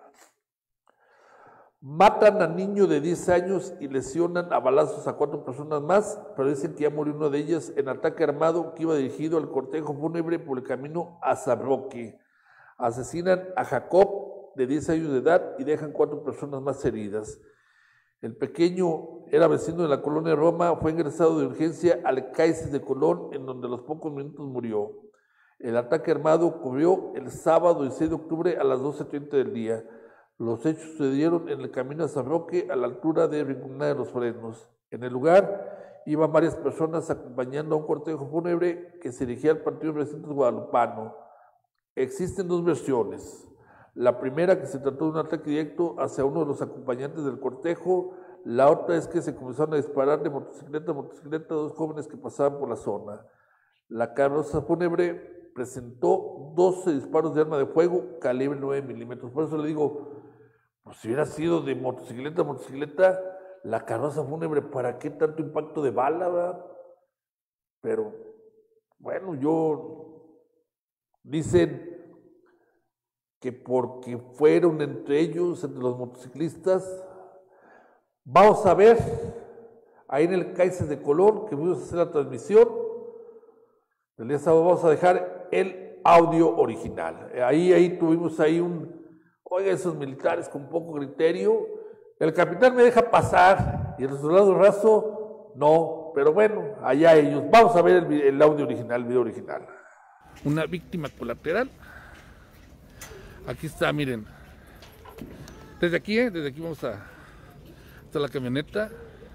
Matan a niño de diez años y lesionan a balazos a cuatro personas más, pero dicen que ya murió una de ellas en ataque armado que iba dirigido al cortejo fúnebre por el camino a Zabroque. Asesinan a Jacob, de diez años de edad, y dejan cuatro personas más heridas. El pequeño era vecino de la colonia Roma, fue ingresado de urgencia al C A I C E S de Colón, en donde a los pocos minutos murió. El ataque armado ocurrió el sábado dieciséis de octubre a las doce treinta del día. Los hechos sucedieron en el camino a San Roque, a la altura de Rinconada de los Frenos. En el lugar iban varias personas acompañando a un cortejo fúnebre que se dirigía al Partido de Recintos Guadalupano. Existen dos versiones. La primera, que se trató de un ataque directo hacia uno de los acompañantes del cortejo. La otra es que se comenzaron a disparar de motocicleta a motocicleta a dos jóvenes que pasaban por la zona. La carroza fúnebre presentó doce disparos de arma de fuego calibre nueve milímetros. Por eso le digo, pues si hubiera sido de motocicleta a motocicleta, la carroza fúnebre, ¿para qué tanto impacto de bala, verdad? Pero, bueno, yo, dicen que porque fueron entre ellos, entre los motociclistas. Vamos a ver, ahí en el C A I C E S de Colón, que vamos a hacer la transmisión, el día sábado vamos a dejar el audio original. Ahí, ahí tuvimos ahí un, oiga, esos militares con poco criterio, el capitán me deja pasar, y el soldado raso, no, pero bueno, allá ellos. Vamos a ver el, el audio original, el video original. Una víctima colateral. Aquí está, miren. Desde aquí, ¿eh? Desde aquí vamos a... Está la camioneta.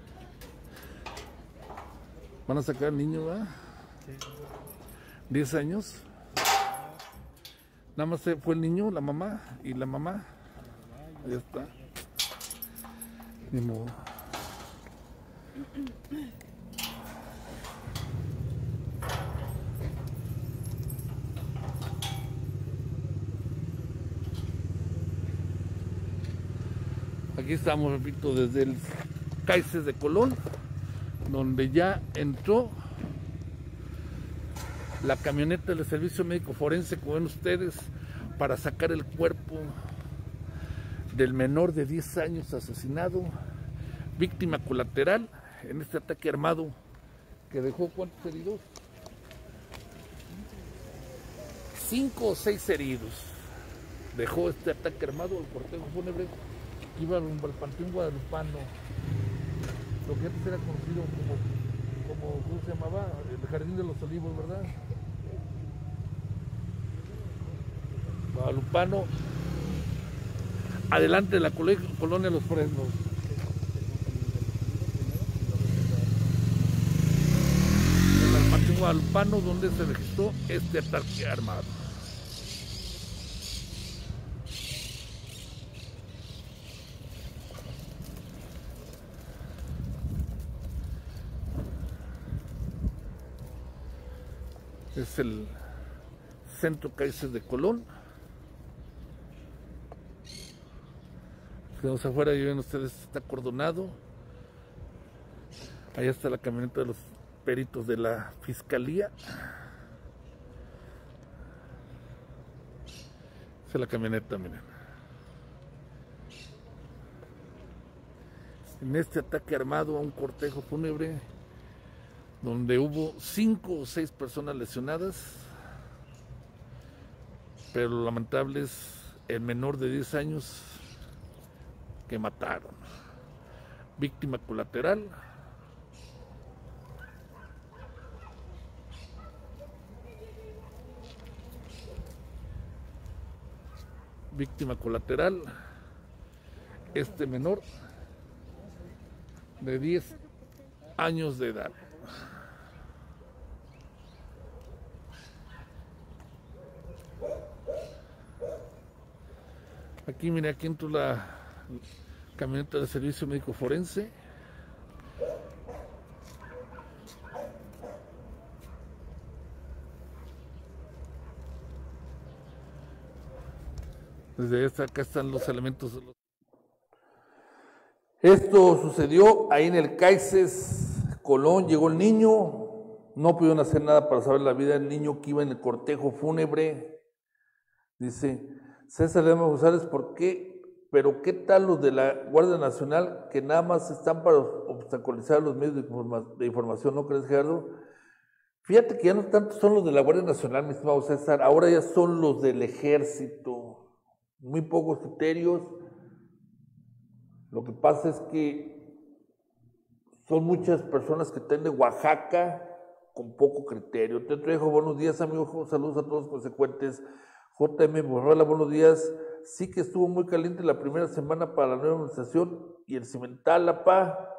Van a sacar al niño, ¿verdad? diez años. Nada más fue el niño, la mamá y la mamá. Ahí está. Ni modo. Aquí estamos, repito, desde el Caices de Colón, donde ya entró la camioneta del Servicio Médico Forense, como ven ustedes, para sacar el cuerpo del menor de diez años asesinado, víctima colateral en este ataque armado que dejó ¿cuántos heridos? Cinco o seis heridos. Dejó este ataque armado al cortejo fúnebre que iba rumbo al Panteón Guadalupano, lo que antes era conocido como, como, ¿cómo se llamaba? El Jardín de los Olivos, ¿verdad? Guadalupano, adelante de la colonia Los Fresnos. En el Panteón Guadalupano, donde se registró este ataque armado. Es el Centro Caices de Colón. Quedamos afuera y ven ustedes, está acordonado. Allá está la camioneta de los peritos de la Fiscalía. Esa es la camioneta, miren. En este ataque armado a un cortejo fúnebre, donde hubo cinco o seis personas lesionadas, pero lo lamentable es el menor de diez años que mataron. Víctima colateral. Víctima colateral, este menor de diez años de edad. Aquí, mira, aquí entró la camioneta del Servicio Médico Forense. Desde esta, acá están los elementos de los... Esto sucedió ahí en el Caices Colón. Llegó el niño, no pudieron hacer nada para saber la vida del niño que iba en el cortejo fúnebre. Dice César Lema González, ¿por qué? Pero ¿qué tal los de la Guardia Nacional que nada más están para obstaculizar los medios de, informa de información? ¿No crees, Gerardo? Fíjate que ya no tanto son los de la Guardia Nacional, mi estimado César, ahora ya son los del Ejército. Muy pocos criterios. Lo que pasa es que son muchas personas que están de Oaxaca con poco criterio. Te traigo buenos días, amigos, saludos a todos consecuentes. J M Borrola, buenos días. Sí que estuvo muy caliente la primera semana para la nueva administración y el cimental, la pa.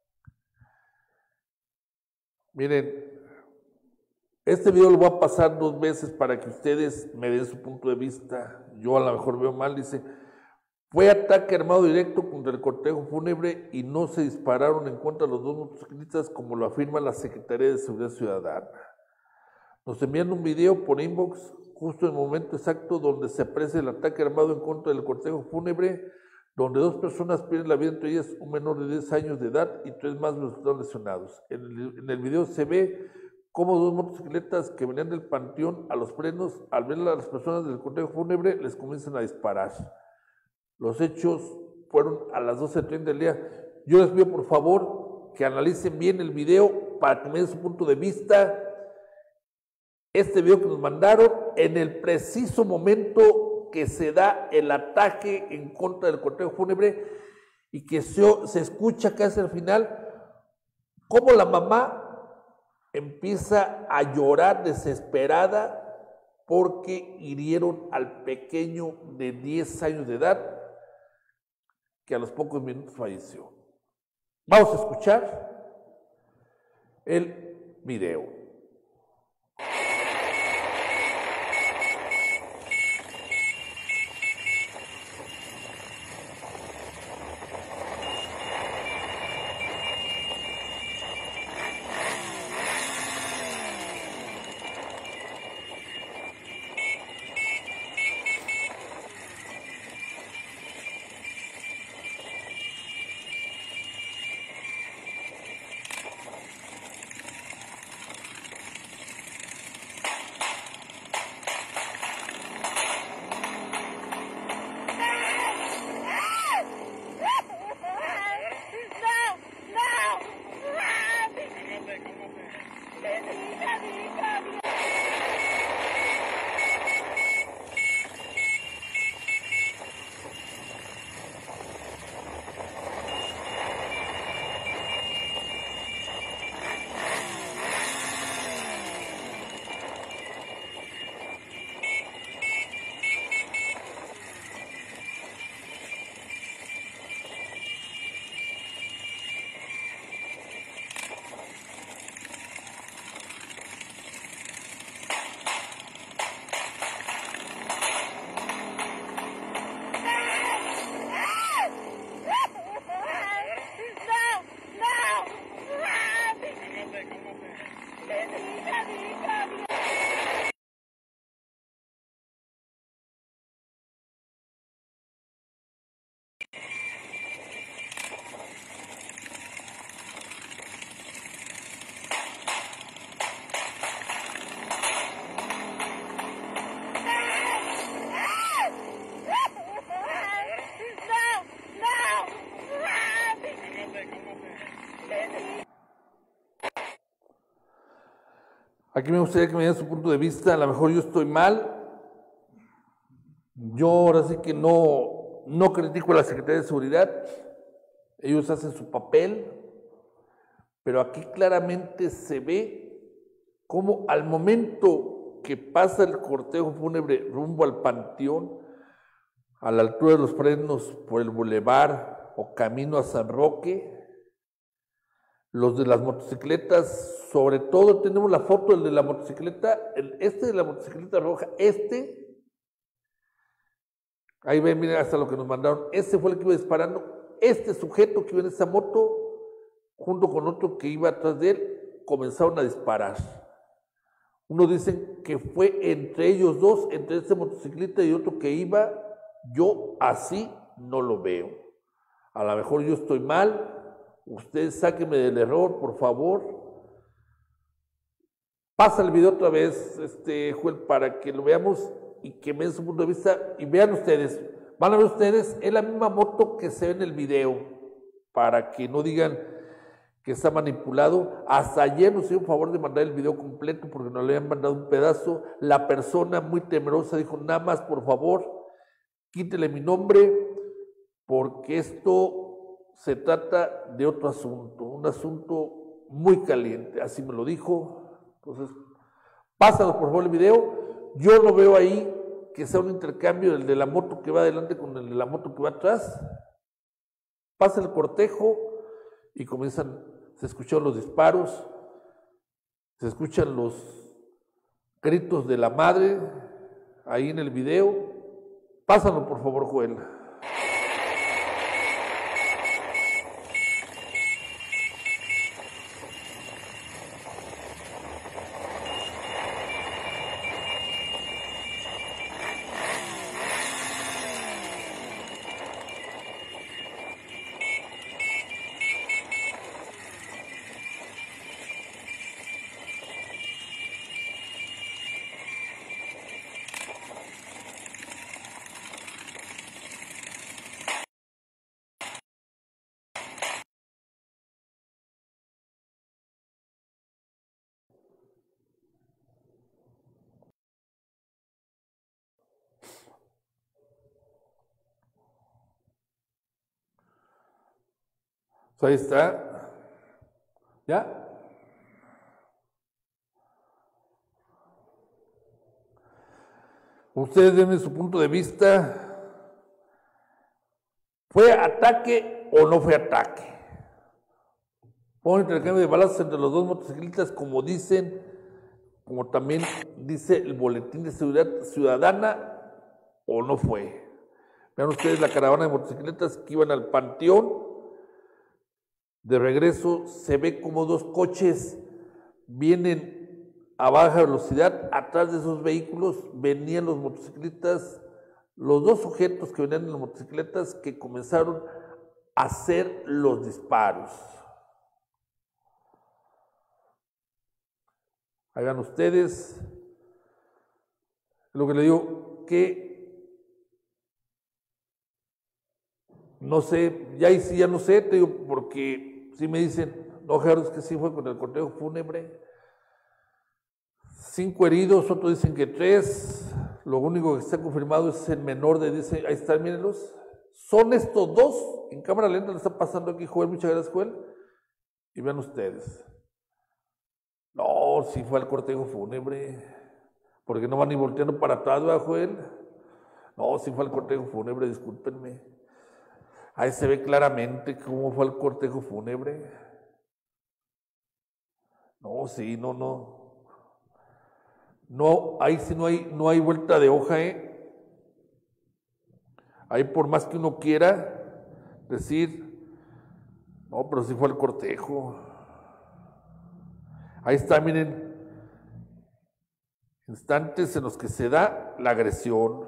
Miren, este video lo voy a pasar dos veces para que ustedes me den su punto de vista. Yo a lo mejor veo mal, dice, fue ataque armado directo contra el cortejo fúnebre y no se dispararon en contra de los dos motociclistas como lo afirma la Secretaría de Seguridad Ciudadana. Nos envían un video por inbox justo en el momento exacto donde se aprecia el ataque armado en contra del cortejo fúnebre, donde dos personas pierden la vida, entre ellas un menor de diez años de edad y tres más resultaron lesionados. En el, en el video se ve cómo dos motocicletas que venían del panteón a los frenos, al ver a las personas del cortejo fúnebre, les comienzan a disparar. Los hechos fueron a las doce treinta del día. Yo les pido por favor que analicen bien el video para que me den su punto de vista. Este video que nos mandaron en el preciso momento que se da el ataque en contra del cortejo fúnebre y que se, se escucha casi al final cómo la mamá empieza a llorar desesperada porque hirieron al pequeño de diez años de edad que a los pocos minutos falleció. Vamos a escuchar el video. Aquí me gustaría que me dieran su punto de vista. A lo mejor yo estoy mal. Yo ahora sí que no, no critico a la Secretaría de Seguridad. Ellos hacen su papel. Pero aquí claramente se ve cómo al momento que pasa el cortejo fúnebre rumbo al panteón, a la altura de los Fresnos, por el bulevar o camino a San Roque, los de las motocicletas, sobre todo tenemos la foto del de la motocicleta, el, este de la motocicleta roja, este, ahí ven, miren hasta lo que nos mandaron, este fue el que iba disparando, este sujeto que iba en esa moto, junto con otro que iba atrás de él, comenzaron a disparar. Uno dicen que fue entre ellos dos, entre este motocicleta y otro que iba, yo así no lo veo. A lo mejor yo estoy mal. Ustedes sáquenme del error, por favor. Pasa el video otra vez, este, Joel, para que lo veamos y que me den su punto de vista. Y vean ustedes, van a ver ustedes, es la misma moto que se ve en el video, para que no digan que está manipulado. Hasta ayer nos hicieron favor de mandar el video completo porque nos le habían mandado un pedazo. La persona muy temerosa dijo, nada más, por favor, quítele mi nombre, porque esto se trata de otro asunto, un asunto muy caliente, así me lo dijo. Entonces, pásalo por favor el video. Yo lo veo ahí, que sea un intercambio del de la moto que va adelante con el de la moto que va atrás. Pasa el cortejo y comienzan, se escuchan los disparos, se escuchan los gritos de la madre ahí en el video. Pásalo por favor, Joel. Ahí está. ¿Ya? Ustedes denme su punto de vista. ¿Fue ataque o no fue ataque? Fue un intercambio de balazos entre los dos motociclistas, como dicen, como también dice el boletín de seguridad ciudadana, o no fue. Vean ustedes la caravana de motocicletas que iban al panteón. De regreso se ve como dos coches vienen a baja velocidad. Atrás de esos vehículos venían los motocicletas, los dos sujetos que venían en las motocicletas que comenzaron a hacer los disparos. Hagan ustedes lo que le digo, que no sé, ya ahí sí ya no sé, te digo, porque si me dicen, no, Gerardo, es que sí fue con el cortejo fúnebre. Cinco heridos, otros dicen que tres. Lo único que está confirmado es el menor de, dice, ahí están, mírenlos. Son estos dos, en cámara lenta le está pasando aquí, Joel, muchas gracias, Joel. Y vean ustedes. No, sí fue al cortejo fúnebre, porque no van ni volteando para atrás, ¿verdad, Joel? No, sí fue al cortejo fúnebre, discúlpenme. Ahí se ve claramente cómo fue el cortejo fúnebre. No, sí, no, no. No, ahí sí no hay, no hay vuelta de hoja, ¿eh? Ahí por más que uno quiera decir, no, pero sí fue el cortejo. Ahí está, miren, instantes en los que se da la agresión.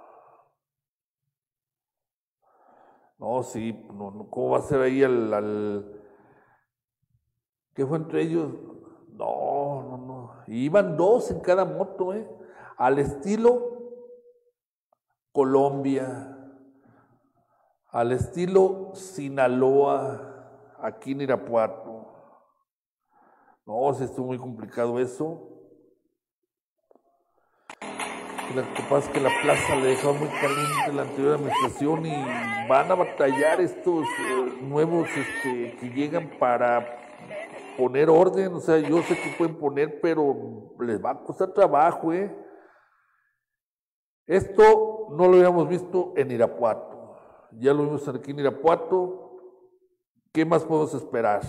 No, sí, no, no, ¿cómo va a ser ahí al, al... ¿Qué fue entre ellos? No, no, no. Y iban dos en cada moto, ¿eh? Al estilo Colombia, al estilo Sinaloa, aquí en Irapuato. No, sí estuvo muy complicado eso. que lo que pasa es que la plaza le dejó muy caliente la anterior administración y van a batallar estos eh, nuevos este, que llegan para poner orden. O sea, yo sé que pueden poner, pero les va a costar trabajo, ¿eh? Esto no lo habíamos visto en Irapuato, ya lo vimos aquí en Irapuato. ¿Qué más podemos esperar?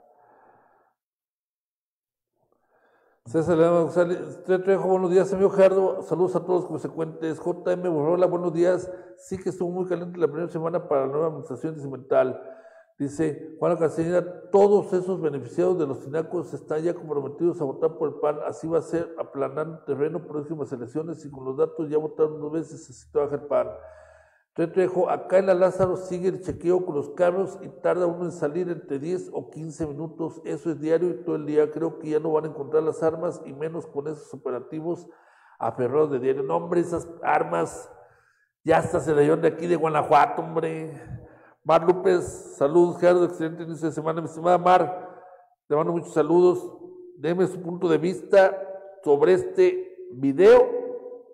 César González, Trejo, buenos días, amigo Gerardo, saludos a todos los consecuentes. J M Borrola, buenos días, sí que estuvo muy caliente la primera semana para la nueva administración de Cimental. Dice Juana Castañeda, todos esos beneficiados de los tinacos están ya comprometidos a votar por el P A N, así va a ser aplanando terreno próximas elecciones y con los datos ya votaron dos veces, así trabaja el P A N. Trejo, acá en la Lázaro sigue el chequeo con los carros y tarda uno en salir entre diez o quince minutos, eso es diario y todo el día. Creo que ya no van a encontrar las armas y menos con esos operativos aferrados de diario. No, hombre, esas armas ya hasta se la llevan de aquí de Guanajuato, hombre. Mar López, saludos, Gerardo, excelente inicio de semana. Mi estimada Mar, te mando muchos saludos. Deme su punto de vista sobre este video.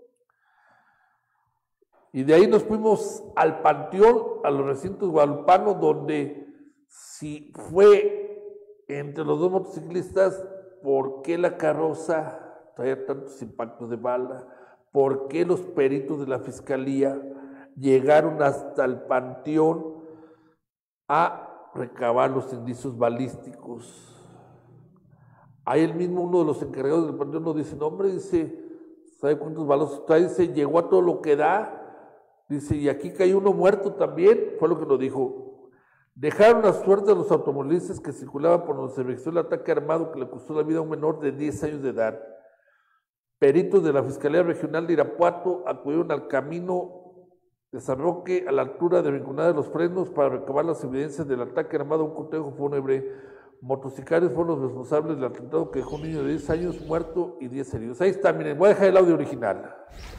Y de ahí nos fuimos al Panteón, a los recintos guadalupanos, donde si fue entre los dos motociclistas, ¿por qué la carroza traía tantos impactos de bala? ¿Por qué los peritos de la fiscalía llegaron hasta el Panteón a recabar los indicios balísticos? Ahí el mismo, uno de los encargados del Panteón nos dice, no, hombre, dice, ¿sabe cuántos balazos trae? Dice, llegó a todo lo que da. Dice, y aquí cayó uno muerto también, fue lo que nos dijo. Dejaron a suerte a los automovilistas que circulaban por donde se registró el ataque armado que le costó la vida a un menor de diez años de edad. Peritos de la Fiscalía Regional de Irapuato acudieron al camino de San Roque a la altura de Rinconada de los Frenos para recabar las evidencias del ataque armado a un cortejo fúnebre. Motocicletas fueron los responsables del atentado que dejó un niño de diez años muerto y diez heridos. Ahí está, miren, voy a dejar el audio original.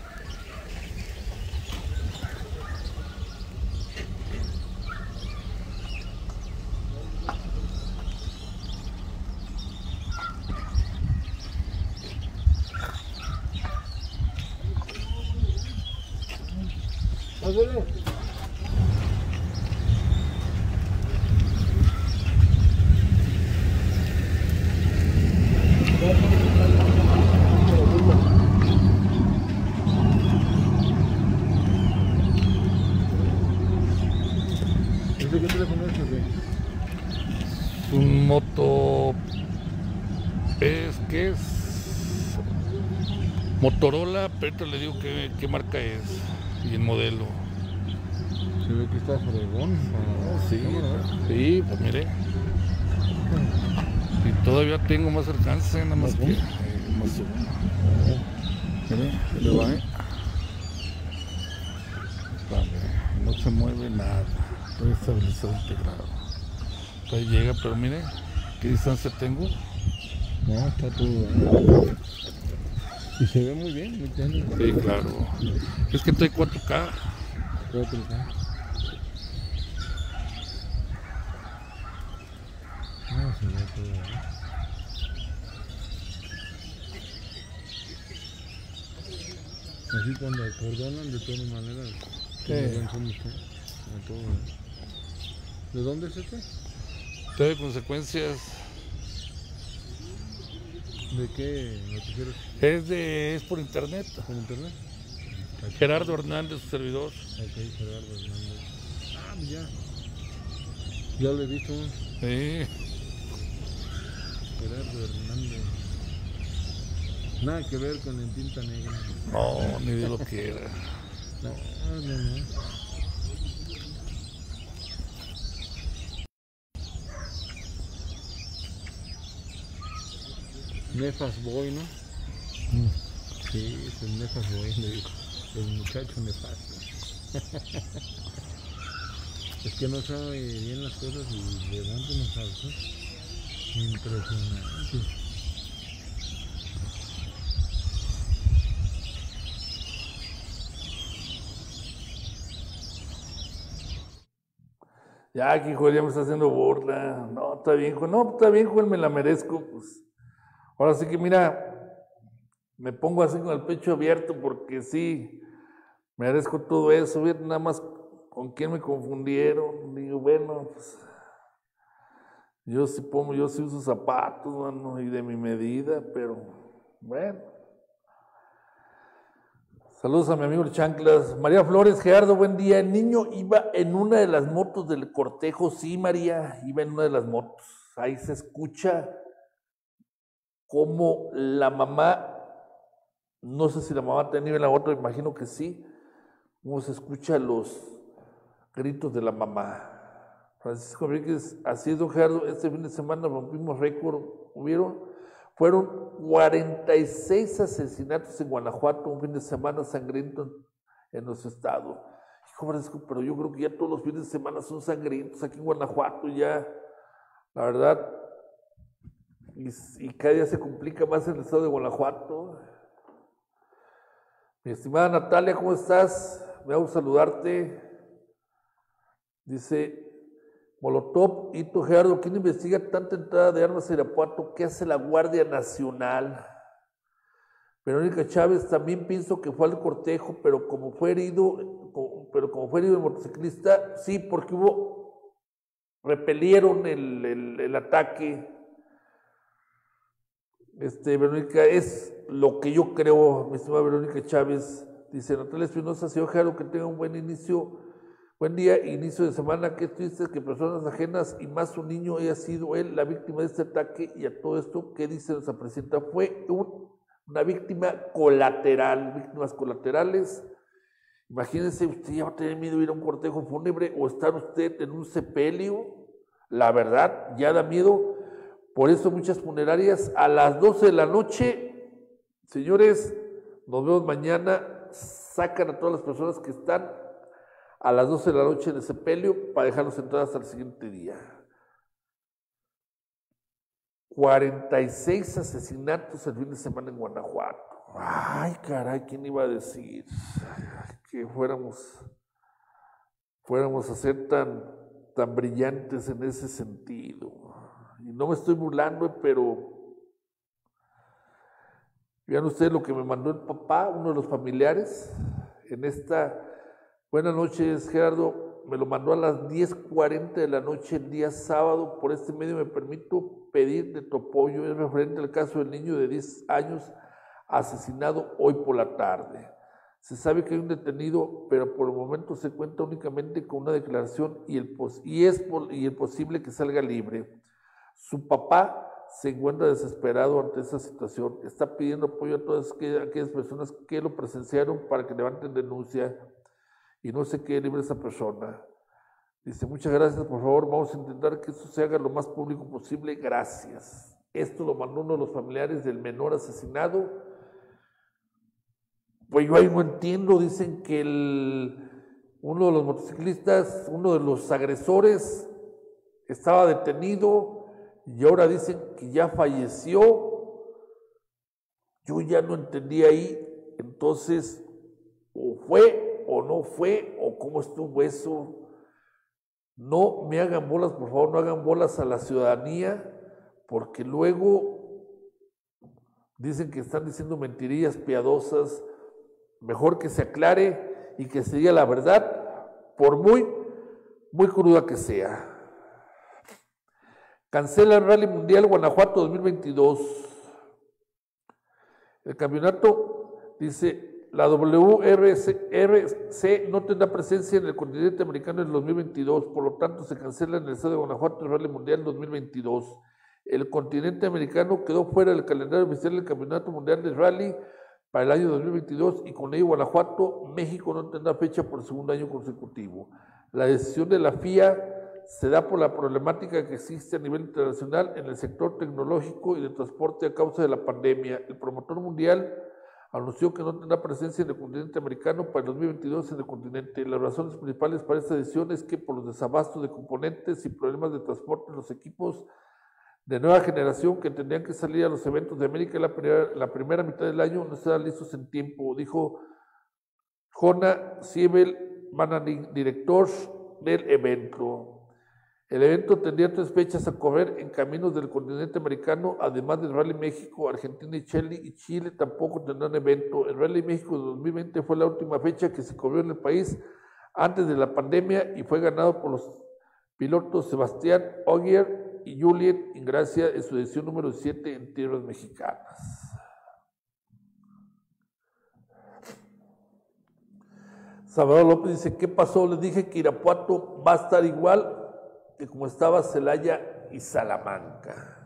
¿Qué teléfono es ese? Es un moto, es que es Motorola, pero ahorita le digo qué, qué marca es y el modelo. Se ve que está fregón. Sí, sí, pues mire. Y todavía tengo más alcance, nada más que eh, más uno. Mire, le va, ¿eh? Vale, no se mueve nada. Estoy estabilizado, integrado. Ahí llega, pero mire, ¿qué distancia tengo? No, está todo bien. Y se ve muy bien, muy técnico. Sí, claro. Es que trae cuatro K. cuatro K. No, se ve todo bien. Así cuando acordonan de todas maneras. Sí. A todo, ¿eh? ¿De dónde es este? Trae consecuencias. ¿De qué noticiero? Es de, es por internet. ¿Por internet? Gerardo Hernández, su servidor. Ok, Gerardo Hernández. Ah, ya. Ya lo he visto. Sí. Gerardo Hernández. Nada que ver con el tinta negra. No, ni de lo que era. No, no, no. Nefas Boy, ¿no? Mm. Sí, es el Nefas Boy, le digo. El muchacho nefasto. Es que no sabe bien las cosas y levanta unos saltos impresionantes. Ya, que hijo, ya me está haciendo burla. No, está bien, hijo. No, está bien, hijo, me la merezco. Pues. Ahora sí que mira, me pongo así con el pecho abierto porque sí, merezco todo eso, ¿ver? Nada más con quién me confundieron. Digo, bueno, pues yo sí pongo, yo sí uso zapatos, mano, y de mi medida, pero bueno. Saludos a mi amigo el Chanclas. María Flores, Gerardo, buen día. El niño iba en una de las motos del cortejo. Sí, María, iba en una de las motos. Ahí se escucha cómo la mamá, no sé si la mamá tenía en la otra, imagino que sí, cómo se escuchan los gritos de la mamá. Francisco Enríquez, así es, don Gerardo, este fin de semana rompimos récord, hubieron... Fueron cuarenta y seis asesinatos en Guanajuato, un fin de semana sangriento en nuestro estado. Hijo Francisco, pero yo creo que ya todos los fines de semana son sangrientos aquí en Guanajuato, ya, la verdad, y, y cada día se complica más el estado de Guanajuato. Mi estimada Natalia, ¿cómo estás? Me hago saludarte. Dice Molotov, y tú, Gerardo, ¿quién investiga tanta entrada de armas a Irapuato? ¿Qué hace la Guardia Nacional? Verónica Chávez, también pienso que fue al cortejo, pero como fue herido, pero como fue herido el motociclista, sí, porque hubo, repelieron el, el, el ataque. Este, Verónica, es lo que yo creo, mi estimada Verónica Chávez. Dice Natalia Espinosa, señor Gerardo, que tenga un buen inicio. Buen día, inicio de semana. Qué triste que personas ajenas y más un niño haya sido él la víctima de este ataque. Y a todo esto, ¿qué dice nuestra presidenta? Fue un, una víctima colateral, víctimas colaterales. Imagínense, usted ya va a tener miedo de ir a un cortejo fúnebre o estar usted en un sepelio. La verdad, ya da miedo. Por eso muchas funerarias a las doce de la noche, señores, nos vemos mañana, sacan a todas las personas que están a las doce de la noche en el sepelio para dejarlos entrar hasta el siguiente día. cuarenta y seis asesinatos el fin de semana en Guanajuato. Ay, caray, ¿quién iba a decir que fuéramos, fuéramos a ser tan, tan brillantes en ese sentido? Y no me estoy burlando, pero vean ustedes lo que me mandó el papá, uno de los familiares, en esta... Buenas noches, Gerardo. Me lo mandó a las diez cuarenta de la noche el día sábado. Por este medio me permito pedir de tu apoyo. Es referente al caso del niño de diez años asesinado hoy por la tarde. Se sabe que hay un detenido, pero por el momento se cuenta únicamente con una declaración y, el pos y es y el posible que salga libre. Su papá se encuentra desesperado ante esa situación. Está pidiendo apoyo a todas aquellas personas que lo presenciaron para que levanten denuncia y no se quede libre esa persona. Dice, muchas gracias, por favor, vamos a intentar que esto se haga lo más público posible, gracias. Esto lo mandó uno de los familiares del menor asesinado. Pues yo ahí no entiendo, dicen que el, uno de los motociclistas, uno de los agresores, estaba detenido y ahora dicen que ya falleció. Yo ya no entendí ahí, entonces, o fue o no fue, o cómo estuvo eso. No me hagan bolas, por favor, no hagan bolas a la ciudadanía, porque luego dicen que están diciendo mentirillas piadosas. Mejor que se aclare y que se diga la verdad, por muy, muy cruda que sea. Cancela el Rally Mundial Guanajuato dos mil veintidós. El campeonato, dice, la W R C no tendrá presencia en el continente americano en el dos mil veintidós, por lo tanto se cancela en el estado de Guanajuato el Rally Mundial dos mil veintidós. El continente americano quedó fuera del calendario oficial del Campeonato Mundial de Rally para el año dos mil veintidós y con ello Guanajuato, México no tendrá fecha por el segundo año consecutivo. La decisión de la F I A se da por la problemática que existe a nivel internacional en el sector tecnológico y de transporte a causa de la pandemia. El promotor mundial anunció que no tendrá presencia en el continente americano para el dos mil veintidós en el continente. Las razones principales para esta decisión es que por los desabastos de componentes y problemas de transporte en los equipos de nueva generación que tendrían que salir a los eventos de América en la primera, la primera mitad del año no estarán listos en tiempo, dijo Jona Siebel, managing director del evento. El evento tendría tres fechas a correr en caminos del continente americano, además del Rally México, Argentina y Chile, y Chile tampoco tendrán evento. El Rally México de dos mil veinte fue la última fecha que se corrió en el país antes de la pandemia y fue ganado por los pilotos Sebastián Ogier y Julien Ingracia en su edición número siete en tierras mexicanas. Salvador López dice, ¿qué pasó? Les dije que Irapuato va a estar igual que como estaba Celaya y Salamanca.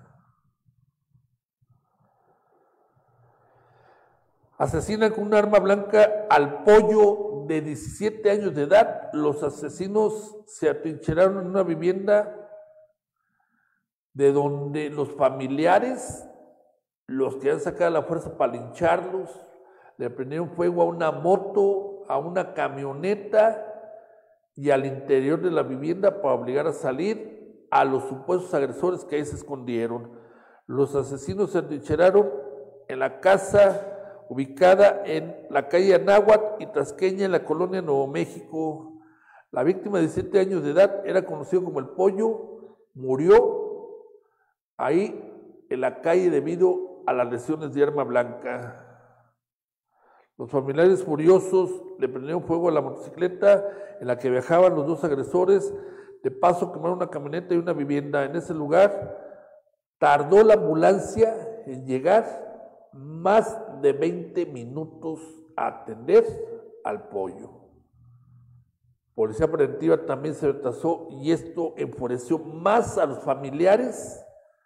Asesinan con un arma blanca al pollo de diecisiete años de edad. Los asesinos se atrincheraron en una vivienda de donde los familiares, los que han sacado la fuerza para lincharlos, le prendieron fuego a una moto, a una camioneta y al interior de la vivienda para obligar a salir a los supuestos agresores que ahí se escondieron. Los asesinos se atrincheraron en la casa ubicada en la calle Anáhuac y Tasqueña, en la colonia Nuevo México. La víctima de diecisiete años de edad era conocido como El Pollo, murió ahí en la calle debido a las lesiones de arma blanca. Los familiares furiosos le prendieron fuego a la motocicleta en la que viajaban los dos agresores. De paso quemaron una camioneta y una vivienda. En ese lugar tardó la ambulancia en llegar más de veinte minutos a atender al pollo. Policía preventiva también se retrasó y esto enfureció más a los familiares,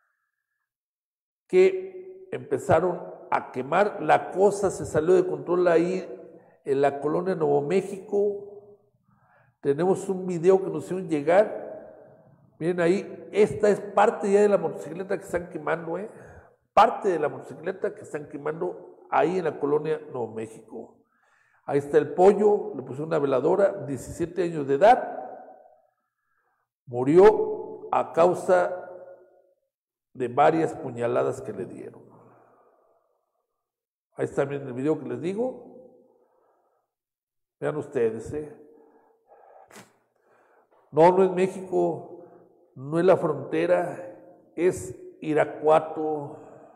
que empezaron a quemar. La cosa se salió de control ahí en la colonia Nuevo México. Tenemos un video que nos hicieron llegar. Miren ahí, esta es parte ya de la motocicleta que están quemando, ¿eh? Parte de la motocicleta que están quemando ahí en la colonia Nuevo México. Ahí está el pollo, le pusieron una veladora, diecisiete años de edad. Murió a causa de varias puñaladas que le dieron. Ahí está bien el video que les digo. Vean ustedes, ¿eh? No, no es México, no es la frontera, es Irapuato.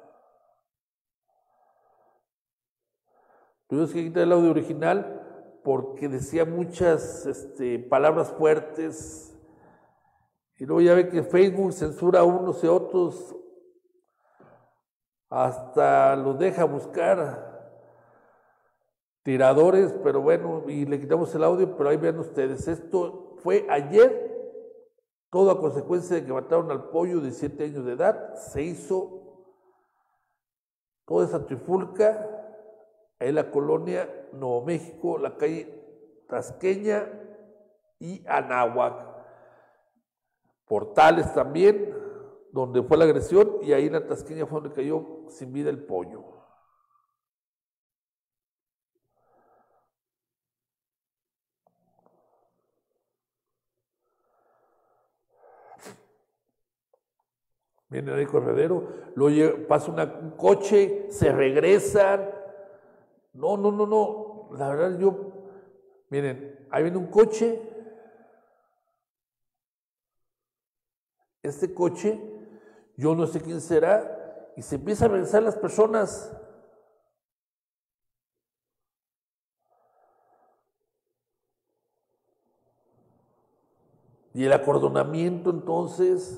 Tuvimos que quitar el audio original porque decía muchas este, palabras fuertes. Y luego ya ve que Facebook censura a unos y a otros, hasta los deja buscar tiradores, pero bueno, y le quitamos el audio, pero ahí vean ustedes, esto fue ayer, todo a consecuencia de que mataron al pollo de siete años de edad. Se hizo toda esa trifulca en la colonia Nuevo México, la calle Tasqueña y Anáhuac. Portales también, donde fue la agresión, y ahí en la Tasqueña fue donde cayó sin vida el pollo. Viene ahí corredero, luego pasa una, un coche, se regresan. No, no, no, no, la verdad yo, miren, ahí viene un coche. Este coche, yo no sé quién será, y se empieza a regresar las personas. Y el acordonamiento entonces,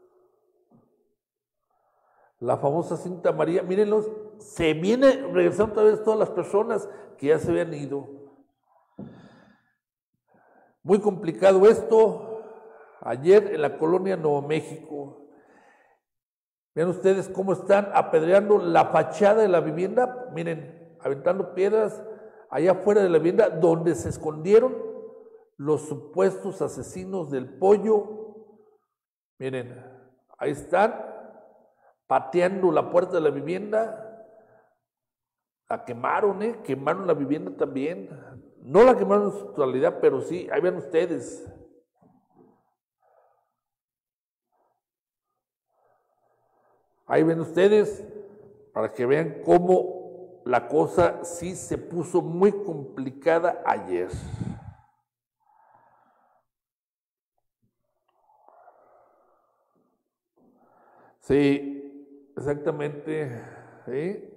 la famosa cinta amarilla, mírenlos, se viene regresando otra vez todas las personas que ya se habían ido. Muy complicado esto. Ayer en la colonia Nuevo México, vean ustedes cómo están apedreando la fachada de la vivienda, miren, aventando piedras allá afuera de la vivienda donde se escondieron los supuestos asesinos del pollo. Miren, ahí están pateando la puerta de la vivienda. La quemaron, ¿eh? Quemaron la vivienda también. No la quemaron en su totalidad, pero sí, ahí vean ustedes. Ahí ven ustedes, para que vean cómo la cosa sí se puso muy complicada ayer. Sí, exactamente. Sí.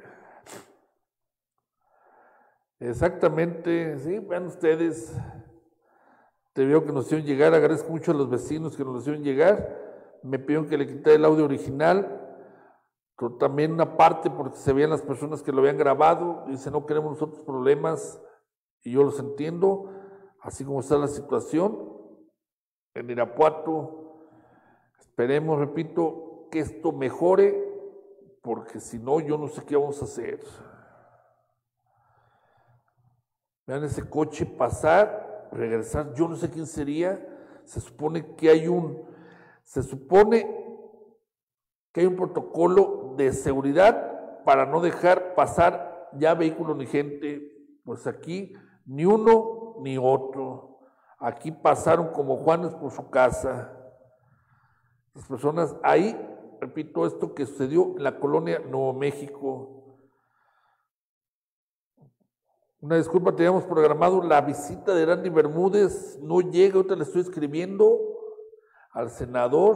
Exactamente, sí, vean ustedes. Te veo que nos hicieron llegar, agradezco mucho a los vecinos que nos hicieron llegar. Me pidieron que le quitara el audio original, pero también una parte porque se veían las personas que lo habían grabado. Dice, no queremos nosotros problemas, y yo los entiendo, así como está la situación en Irapuato. Esperemos, repito, que esto mejore, porque si no, yo no sé qué vamos a hacer. Vean ese coche pasar, regresar, yo no sé quién sería. Se supone que hay un, se supone que hay un protocolo de seguridad para no dejar pasar ya vehículos ni gente. Pues aquí ni uno ni otro. Aquí pasaron como Juanes por su casa. Las personas ahí, repito, esto que sucedió en la colonia Nuevo México. Una disculpa, teníamos programado la visita de Randy Bermúdez, no llega, ahorita le estoy escribiendo al senador.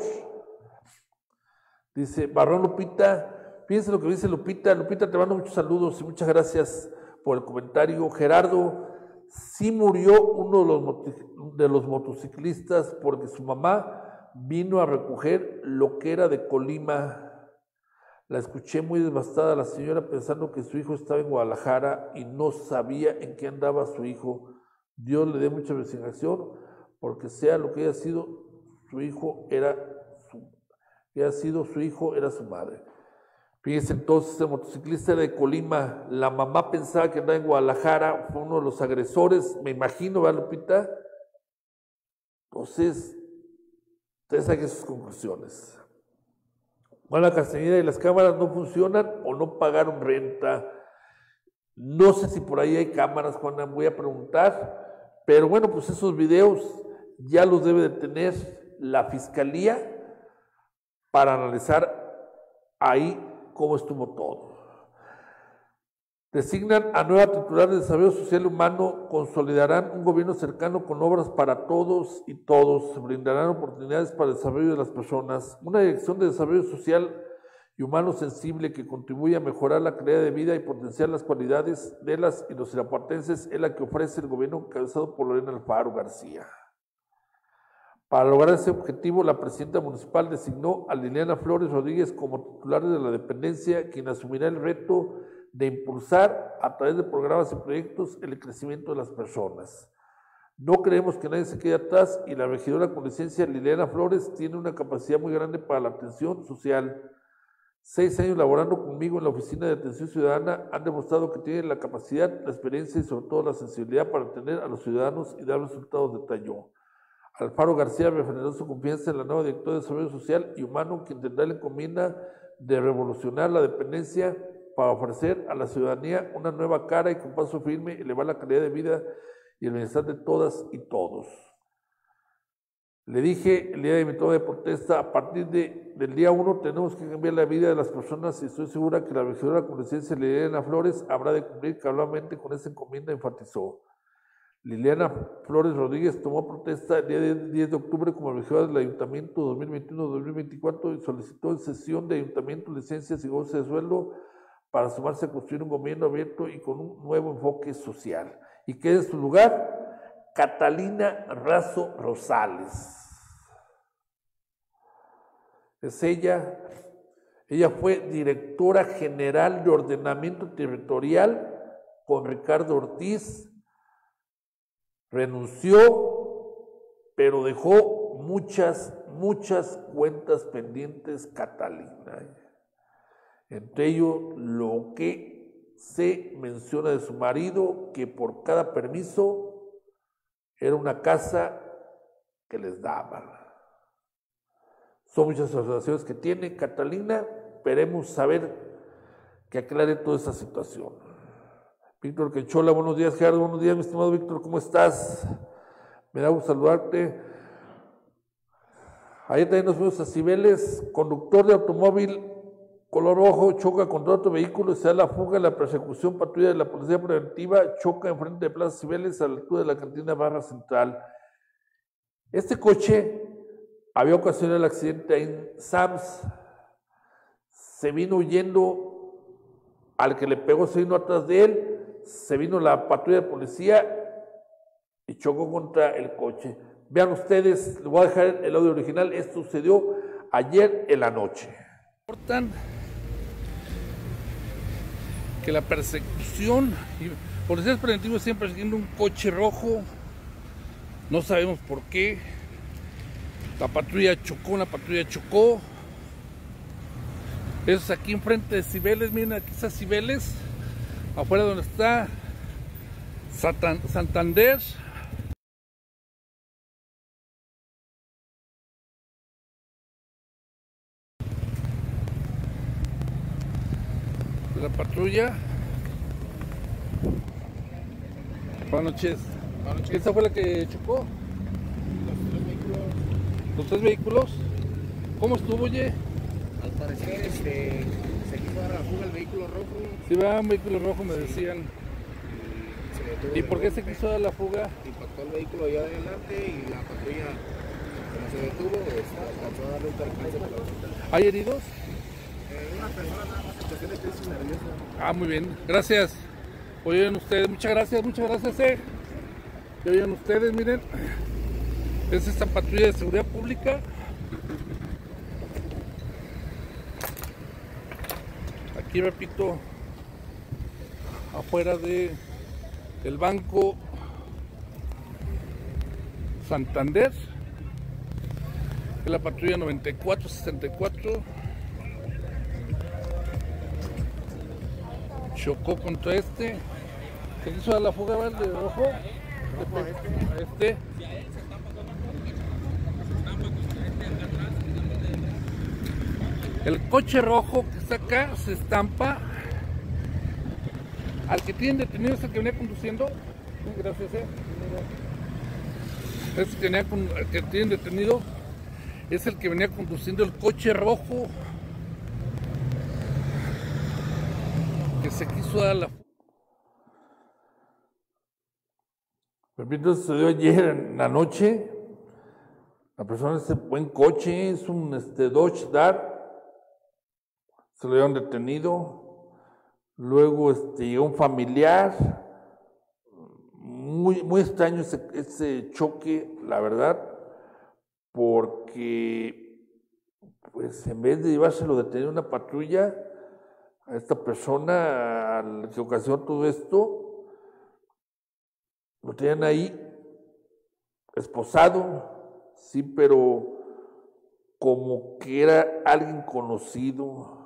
Dice, Barrón Lupita, fíjense lo que dice Lupita. Lupita, te mando muchos saludos y muchas gracias por el comentario. Gerardo, sí murió uno de los, de los motociclistas porque su mamá vino a recoger lo que era de Colima. La escuché muy devastada la señora pensando que su hijo estaba en Guadalajara y no sabía en qué andaba su hijo. Dios le dé mucha resignación, porque sea lo que haya sido, su hijo era su, que haya sido su hijo era su madre. Fíjense entonces, el motociclista era de Colima, la mamá pensaba que andaba en Guadalajara, fue uno de los agresores, me imagino, ¿verdad, Lupita? Entonces, ustedes saquen sus conclusiones. Bueno, la Castañeda y las cámaras no funcionan o no pagaron renta. No sé si por ahí hay cámaras, Juana, voy a preguntar. Pero bueno, pues esos videos ya los debe de tener la Fiscalía para analizar ahí cómo estuvo todo. Designan a nueva titular de Desarrollo Social Humano, consolidarán un gobierno cercano con obras para todos y todos, brindarán oportunidades para el desarrollo de las personas, una dirección de desarrollo social y humano sensible que contribuye a mejorar la calidad de vida y potenciar las cualidades de las y los irapuatenses es la que ofrece el gobierno encabezado por Lorena Alfaro García. Para lograr ese objetivo, la presidenta municipal designó a Liliana Flores Rodríguez como titular de la dependencia, quien asumirá el reto de impulsar a través de programas y proyectos el crecimiento de las personas. No creemos que nadie se quede atrás y la regidora con licencia Liliana Flores tiene una capacidad muy grande para la atención social. Seis años laborando conmigo en la Oficina de Atención Ciudadana han demostrado que tiene la capacidad, la experiencia y sobre todo la sensibilidad para atender a los ciudadanos y dar resultados, detalló. Alfaro García refrendó su confianza en la nueva directora de Desarrollo Social y Humano, quien tendrá la encomienda de revolucionar la dependencia para ofrecer a la ciudadanía una nueva cara y con paso firme elevar la calidad de vida y el bienestar de todas y todos. Le dije el día de mi toma de protesta, a partir de, del día uno tenemos que cambiar la vida de las personas y estoy segura que la regidora con licencia Liliana Flores habrá de cumplir cabalmente con esa encomienda, enfatizó. Liliana Flores Rodríguez tomó protesta el día diez de octubre como regidora del Ayuntamiento dos mil veintiuno dos mil veinticuatro y solicitó en sesión de Ayuntamiento licencias y goce de sueldo para sumarse a construir un gobierno abierto y con un nuevo enfoque social. ¿Y qué es su lugar? Catalina Razo Rosales. Es ella, ella fue directora general de ordenamiento territorial con Ricardo Ortiz, renunció, pero dejó muchas, muchas cuentas pendientes Catalina. Entre ellos, lo que se menciona de su marido, que por cada permiso era una casa que les daban. Son muchas asociaciones que tiene Catalina, esperemos saber que aclare toda esa situación. Víctor Quechola, buenos días, Gerardo, buenos días, mi estimado Víctor, ¿cómo estás? Me da gusto saludarte. Ayer también nos fuimos a Cibeles, conductor de automóvil color rojo choca contra otro vehículo y se da la fuga en la persecución patrulla de la Policía Preventiva, choca enfrente de Plaza Cibeles a la altura de la cantina Barra Central. Este coche había ocasionado el accidente en Sams. se vino huyendo, al que le pegó se vino atrás de él, se vino la patrulla de policía y chocó contra el coche. Vean ustedes, les voy a dejar el audio original, esto sucedió ayer en la noche. Reportan que la persecución, policías preventivos siempre persiguiendo un coche rojo, no sabemos por qué, la patrulla chocó, una patrulla chocó, eso es aquí enfrente de Cibeles, miren aquí está Cibeles, afuera donde está Santander. La patrulla. Buenas noches. Buenas noches. ¿Esta fue la que chocó? Los tres vehículos. ¿Los tres vehículos? ¿Cómo estuvo, oye? Al parecer este, se quiso dar a la fuga el vehículo rojo. Sí, va un vehículo rojo, me decían. Y, se detuvo ¿Y de por qué se golpe. quiso dar la fuga? Impactó el vehículo allá adelante y la patrulla, como se detuvo, este, alcanzó a darle un percance por la ventana. ¿Hay heridos? Eh, una persona nada más en situación de crisis nerviosa. Ah, muy bien, gracias. Oigan ustedes, muchas gracias, muchas gracias, eh. Y oigan ustedes, miren, es esta patrulla de seguridad pública. Aquí repito, afuera de el Banco Santander, es la patrulla noventa y cuatro sesenta y cuatro. Chocó contra este. ¿Se quiso dar la fuga, ¿verdad? De rojo? A este. El coche rojo que está acá se estampa al que tienen detenido, es el que venía conduciendo. Gracias, eh. Este que venía con, el que tienen detenido es el que venía conduciendo el coche rojo que se quiso dar la fuga. Repito, sucedió ayer en la noche. La persona, este buen coche, es un este, Dodge Dart. Se lo habían detenido. Luego este, llegó un familiar. Muy, muy extraño ese, ese choque, la verdad, porque pues en vez de llevárselo detenido una patrulla a esta persona a la que ocasionó todo esto, lo tenían ahí esposado, sí, pero como que era alguien conocido.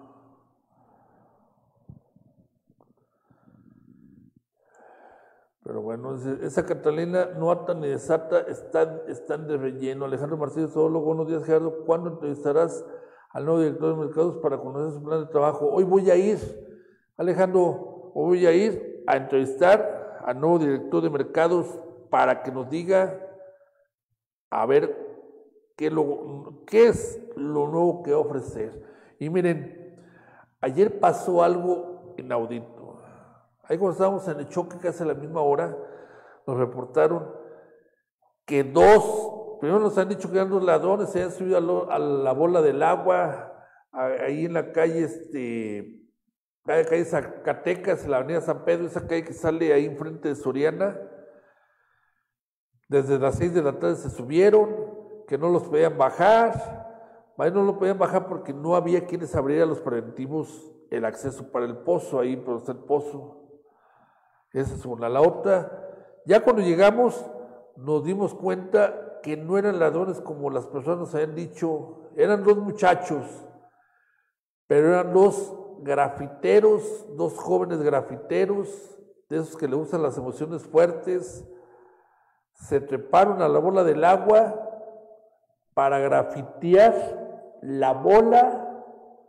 Pero bueno, esa Catalina no ata ni desata, están, están de relleno. Alejandro Marcelo, zoólogo, buenos días, Gerardo. ¿Cuándo entrevistarás al nuevo director de mercados para conocer su plan de trabajo? Hoy voy a ir, Alejandro, hoy voy a ir a entrevistar al nuevo director de mercados para que nos diga a ver qué, lo, qué es lo nuevo que va a ofrecer. Y miren, ayer pasó algo inaudito. Ahí cuando estábamos en el choque casi a la misma hora, nos reportaron que dos, primero nos han dicho que eran dos ladrones, se han subido a, lo, a la bola del agua, a, ahí en la calle, este, la calle Zacatecas, en la avenida San Pedro, esa calle que sale ahí enfrente de Soriana. Desde las seis de la tarde se subieron, que no los podían bajar, ahí no lo podían bajar porque no había quienes abrieran los preventivos el acceso para el pozo, ahí por está el pozo. Esa es una. La otra, ya cuando llegamos nos dimos cuenta que no eran ladrones como las personas nos habían dicho, eran dos muchachos, pero eran dos grafiteros, dos jóvenes grafiteros, de esos que le gustan las emociones fuertes, se treparon a la bola del agua para grafitear la bola,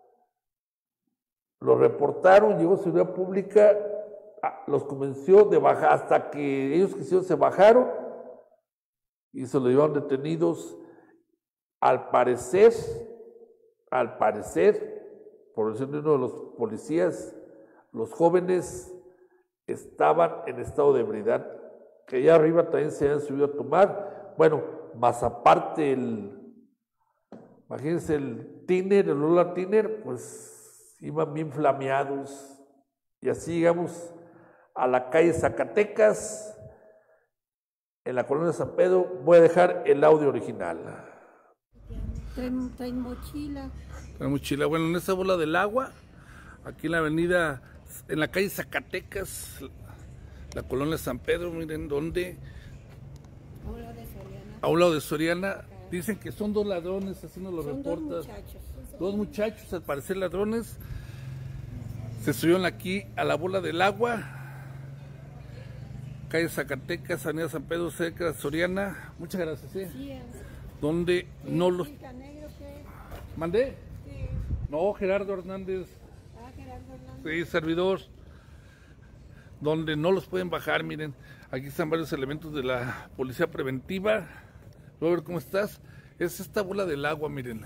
lo reportaron, llegó Seguridad Pública, los convenció de bajar, hasta que ellos quisieron se bajaron y se lo llevaron detenidos. Al parecer, al parecer, por decir de uno de los policías, los jóvenes estaban en estado de ebriedad, que allá arriba también se habían subido a tomar. Bueno, más aparte el, imagínense el tiner, el Lola Tiner, pues iban bien flameados. Y así llegamos a la calle Zacatecas, en la colonia San Pedro. Voy a dejar el audio original. Traen, traen mochila. Traen mochila. Bueno, en esa bola del agua, aquí en la avenida, en la calle Zacatecas, la colonia San Pedro, miren dónde. A un lado de Soriana. A un lado de Soriana. Dicen que son dos ladrones, así nos lo Son reportan. dos muchachos. Dos muchachos, al parecer ladrones, se subieron aquí a la bola del agua, calle Zacatecas, avenida San Pedro, cerca de Soriana. Muchas gracias, ¿eh? Sí, es. Donde no los... ¿Cinta negro qué? ¿Mandé? Sí. No, Gerardo Hernández, Ah, Gerardo Hernández. sí, servidor. Donde no los pueden bajar, miren. Aquí están varios elementos de la policía preventiva. Robert, ¿cómo estás? Es esta bola del agua, miren.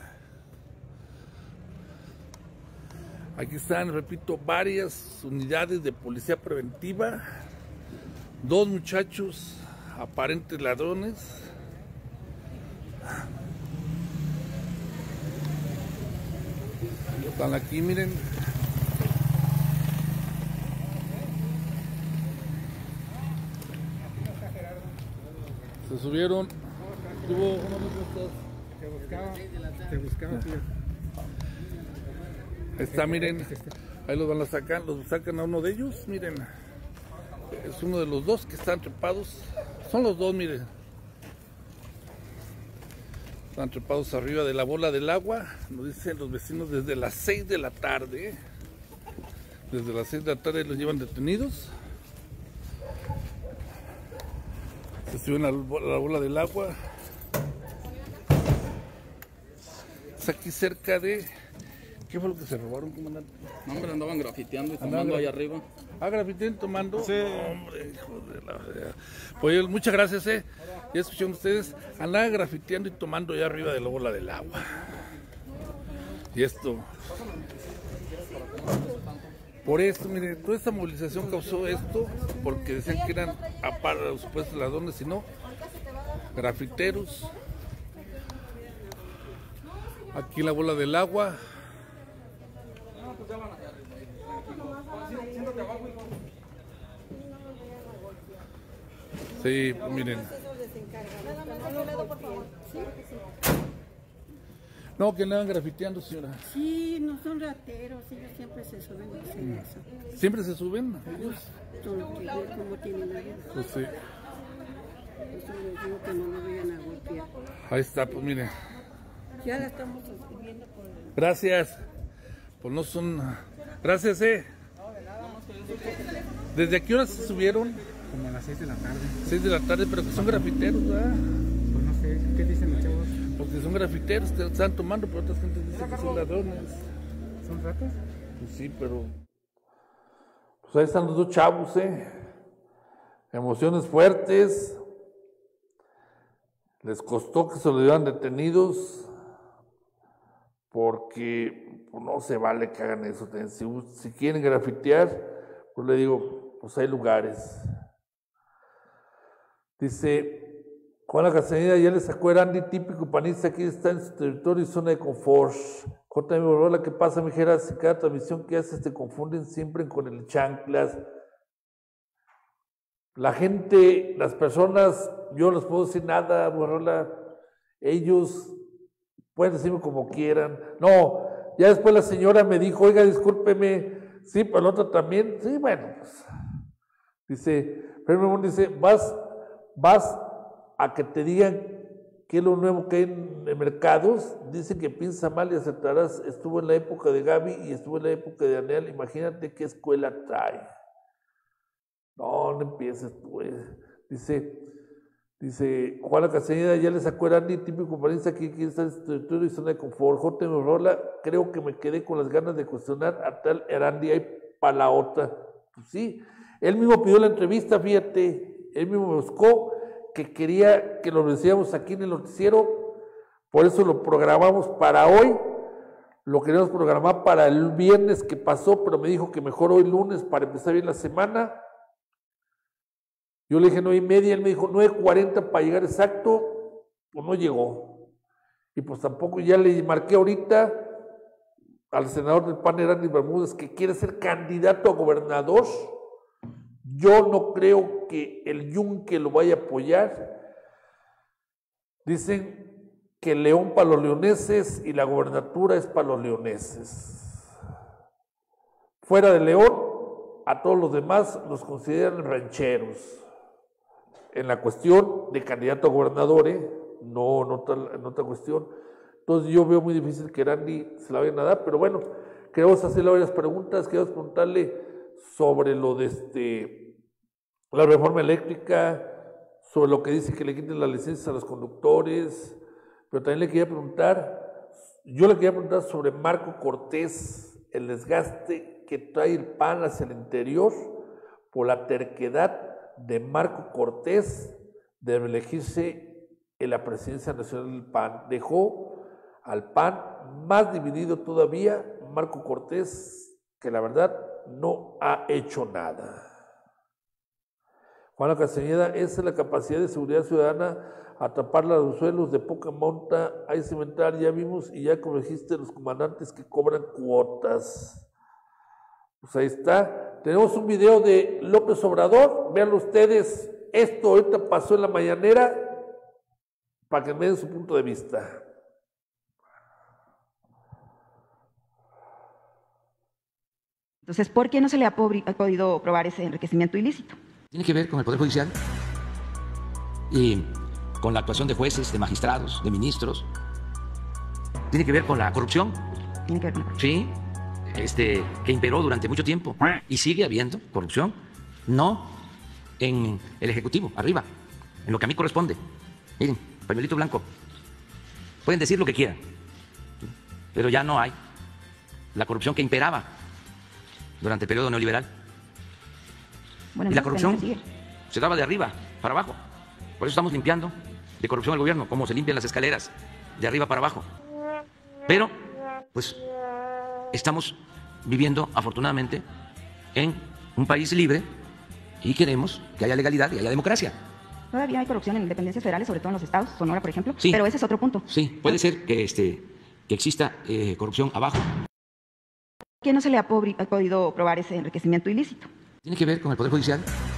Aquí están, repito, varias unidades de policía preventiva. Dos muchachos, aparentes ladrones. Están aquí, miren. Se subieron. Tuvo... Te buscaba, te buscaba, tío. Ahí está, miren, ahí los van a sacar, los sacan a uno de ellos, miren, es uno de los dos que están trepados, son los dos, miren, están trepados arriba de la bola del agua, nos dicen los vecinos desde las seis de la tarde, desde las seis de la tarde los llevan detenidos, se suben a la bola del agua, es aquí cerca de... ¿Qué fue lo que se robaron, comandante? No, hombre, andaban grafiteando y Andaban tomando graf- ahí arriba. Ah, grafiteando y tomando. Sí. Hombre, hijo de la fregada. Pues muchas gracias, eh. Ya escucharon ustedes, andaban grafiteando y tomando allá arriba de la bola del agua. Y esto. Por esto, mire, toda esta movilización causó esto, porque decían que eran a para los supuestos ladrones, sino grafiteros. Aquí en la bola del agua. Sí, miren. No, que andaban grafiteando, señora. Sí, no son rateros, ellos siempre se suben a hacer eso. ¿Siempre se suben ellos? Son los que ven cómo tienen la vida. Pues sí. Eso les digo que no lo vayan a golpear. Ahí está, pues mire. Ya la estamos suscribiendo por el... Gracias. Pues no son... Gracias, eh. ¿Desde a qué hora se subieron? Como a las seis de la tarde. seis de la tarde, pero que son grafiteros, ¿verdad? Pues no sé, ¿qué dicen los chavos? Porque son grafiteros, que están tomando, pero otras gente dicen que son ladrones. ¿Son ratas? Pues sí, pero... Pues ahí están los dos chavos, ¿eh? Emociones fuertes. Les costó que se lo dieran detenidos. Porque pues, no se vale que hagan eso. Si, si quieren grafitear, pues le digo, pues hay lugares. Dice, Juana Castañeda ya le sacó el Andy típico panista, aquí está en su territorio y zona de confort. J M Borola, ¿qué pasa, mijera? Si cada transmisión que haces te confunden siempre con el chanclas. La gente, las personas, yo no les puedo decir nada, Borola. Ellos pueden decirme como quieran. No, ya después la señora me dijo, oiga, discúlpeme, sí, pero el otro también. Sí, bueno, pues. Dice, pero dice, vas, vas a que te digan qué es lo nuevo que hay en, en mercados. Dicen que piensa mal y aceptarás. Estuvo en la época de Gaby y estuvo en la época de Daniel. Imagínate qué escuela trae. No, no empieces, pues. Dice, dice, Juana Castañeda ya le sacó el Andy, típico panista que aquí está en su territorio y zona de confort. J M Rola, creo que me quedé con las ganas de cuestionar a tal Erandi ahí para la otra. Pues sí, él mismo pidió la entrevista, fíjate, él mismo me buscó que quería que lo decíamos aquí en el noticiero, por eso lo programamos para hoy, lo queríamos programar para el viernes que pasó, pero me dijo que mejor hoy lunes para empezar bien la semana. Yo le dije nueve y media, él me dijo nueve cuarenta para llegar exacto, pues no llegó. Y pues tampoco ya le marqué ahorita, al senador del P A N, Erandy Bermúdez, que quiere ser candidato a gobernador. Yo no creo que el Yunque lo vaya a apoyar. Dicen que León para los leoneses y la gobernatura es para los leoneses. Fuera de León, a todos los demás los consideran rancheros. En la cuestión de candidato a gobernador, ¿eh? no, no otra, en otra cuestión. Entonces yo veo muy difícil que Erandy se la vayan a dar, pero bueno, queremos hacerle varias preguntas, queremos preguntarle sobre lo de este, la reforma eléctrica, sobre lo que dice que le quiten las licencias a los conductores, pero también le quería preguntar, yo le quería preguntar sobre Marco Cortés, el desgaste que trae el P A N hacia el interior por la terquedad de Marco Cortés de elegirse en la presidencia nacional del P A N. Dejó al P A N más dividido todavía, Marco Cortés, que la verdad no ha hecho nada. Juana Castañeda, esa es la capacidad de seguridad ciudadana, atrapar los suelos de poca monta, hay cimentar, ya vimos, y ya corregiste los comandantes que cobran cuotas. Pues ahí está. Tenemos un video de López Obrador, véanlo ustedes, esto ahorita pasó en la mañanera, para que me den su punto de vista. Entonces, ¿por qué no se le ha, ha podido probar ese enriquecimiento ilícito? Tiene que ver con el Poder Judicial y con la actuación de jueces, de magistrados, de ministros. Tiene que ver con la corrupción. Tiene que ver con la corrupción. Sí, este, que imperó durante mucho tiempo y sigue habiendo corrupción. No en el Ejecutivo, arriba, en lo que a mí corresponde. Miren, pañuelito blanco. Pueden decir lo que quieran, pero ya no hay la corrupción que imperaba durante el periodo neoliberal. Bueno, y la corrupción se daba de arriba para abajo. Por eso estamos limpiando de corrupción al gobierno, como se limpian las escaleras, de arriba para abajo. Pero, pues, estamos viviendo, afortunadamente, en un país libre y queremos que haya legalidad y haya democracia. Todavía hay corrupción en dependencias federales, sobre todo en los estados, Sonora, por ejemplo, sí, pero ese es otro punto. Sí, puede ser que, este, que exista eh, corrupción abajo. ¿Por qué no se le ha, ha podido probar ese enriquecimiento ilícito? Tiene que ver con el Poder Judicial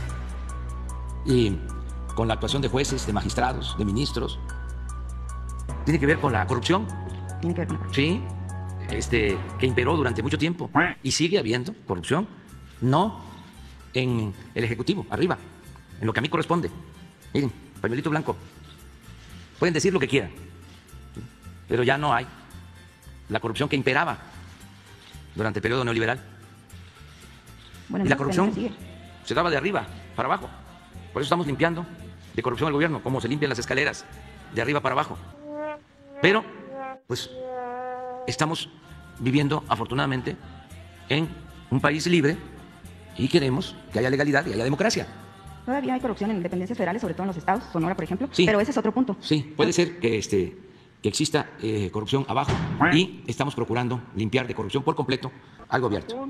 y con la actuación de jueces, de magistrados, de ministros. Tiene que ver con la corrupción. Tiene que ver con la corrupción. Sí, este, que imperó durante mucho tiempo y sigue habiendo corrupción. No en el Ejecutivo, arriba, en lo que a mí corresponde. Miren, pañuelito blanco. Pueden decir lo que quieran, pero ya no hay la corrupción que imperaba durante el periodo neoliberal. Bueno, y la corrupción se daba de arriba para abajo. Por eso estamos limpiando de corrupción al gobierno, como se limpian las escaleras, de arriba para abajo. Pero, pues, estamos viviendo, afortunadamente, en un país libre y queremos que haya legalidad y haya democracia. Todavía hay corrupción en dependencias federales, sobre todo en los estados, Sonora, por ejemplo, sí, pero ese es otro punto. Sí, puede ser que, este, que exista eh, corrupción abajo y estamos procurando limpiar de corrupción por completo al gobierno.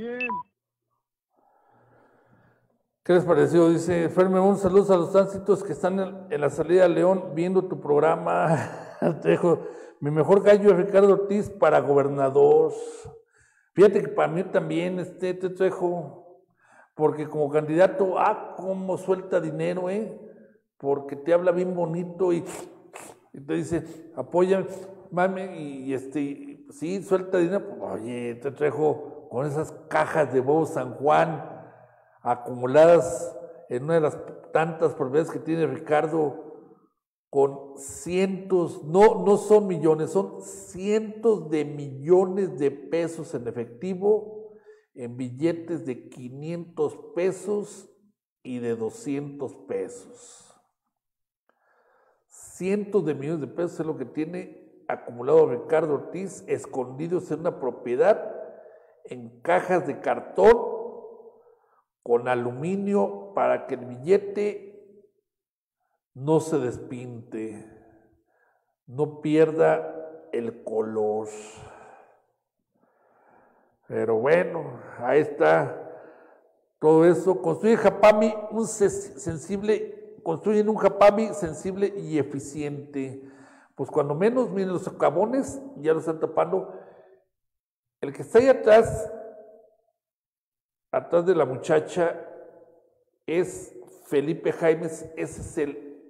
¿Qué les pareció? Dice Ferme, un saludo a los tránsitos que están en, en la salida de León viendo tu programa. Te dejo, mi mejor gallo es Ricardo Ortiz para gobernador. Fíjate que para mí también, este, te dejo, porque como candidato, ah, cómo suelta dinero, eh, porque te habla bien bonito y, y te dice, apóyame, mame, y, y este, sí, suelta dinero. Oye, te dejo con esas cajas de huevos San Juan acumuladas en una de las tantas propiedades que tiene Ricardo, con cientos, no, no son millones, son cientos de millones de pesos en efectivo, en billetes de quinientos pesos y de doscientos pesos. Cientos de millones de pesos es lo que tiene acumulado Ricardo Ortiz, escondidos en una propiedad, en cajas de cartón, con aluminio para que el billete no se despinte, no pierda el color. Pero bueno, ahí está todo eso. Construye Japami un sensible, construyen un Japami sensible y eficiente. Pues cuando menos, miren los socavones, ya lo están tapando. El que está ahí atrás, atrás de la muchacha, es Felipe Jaimes, ese es el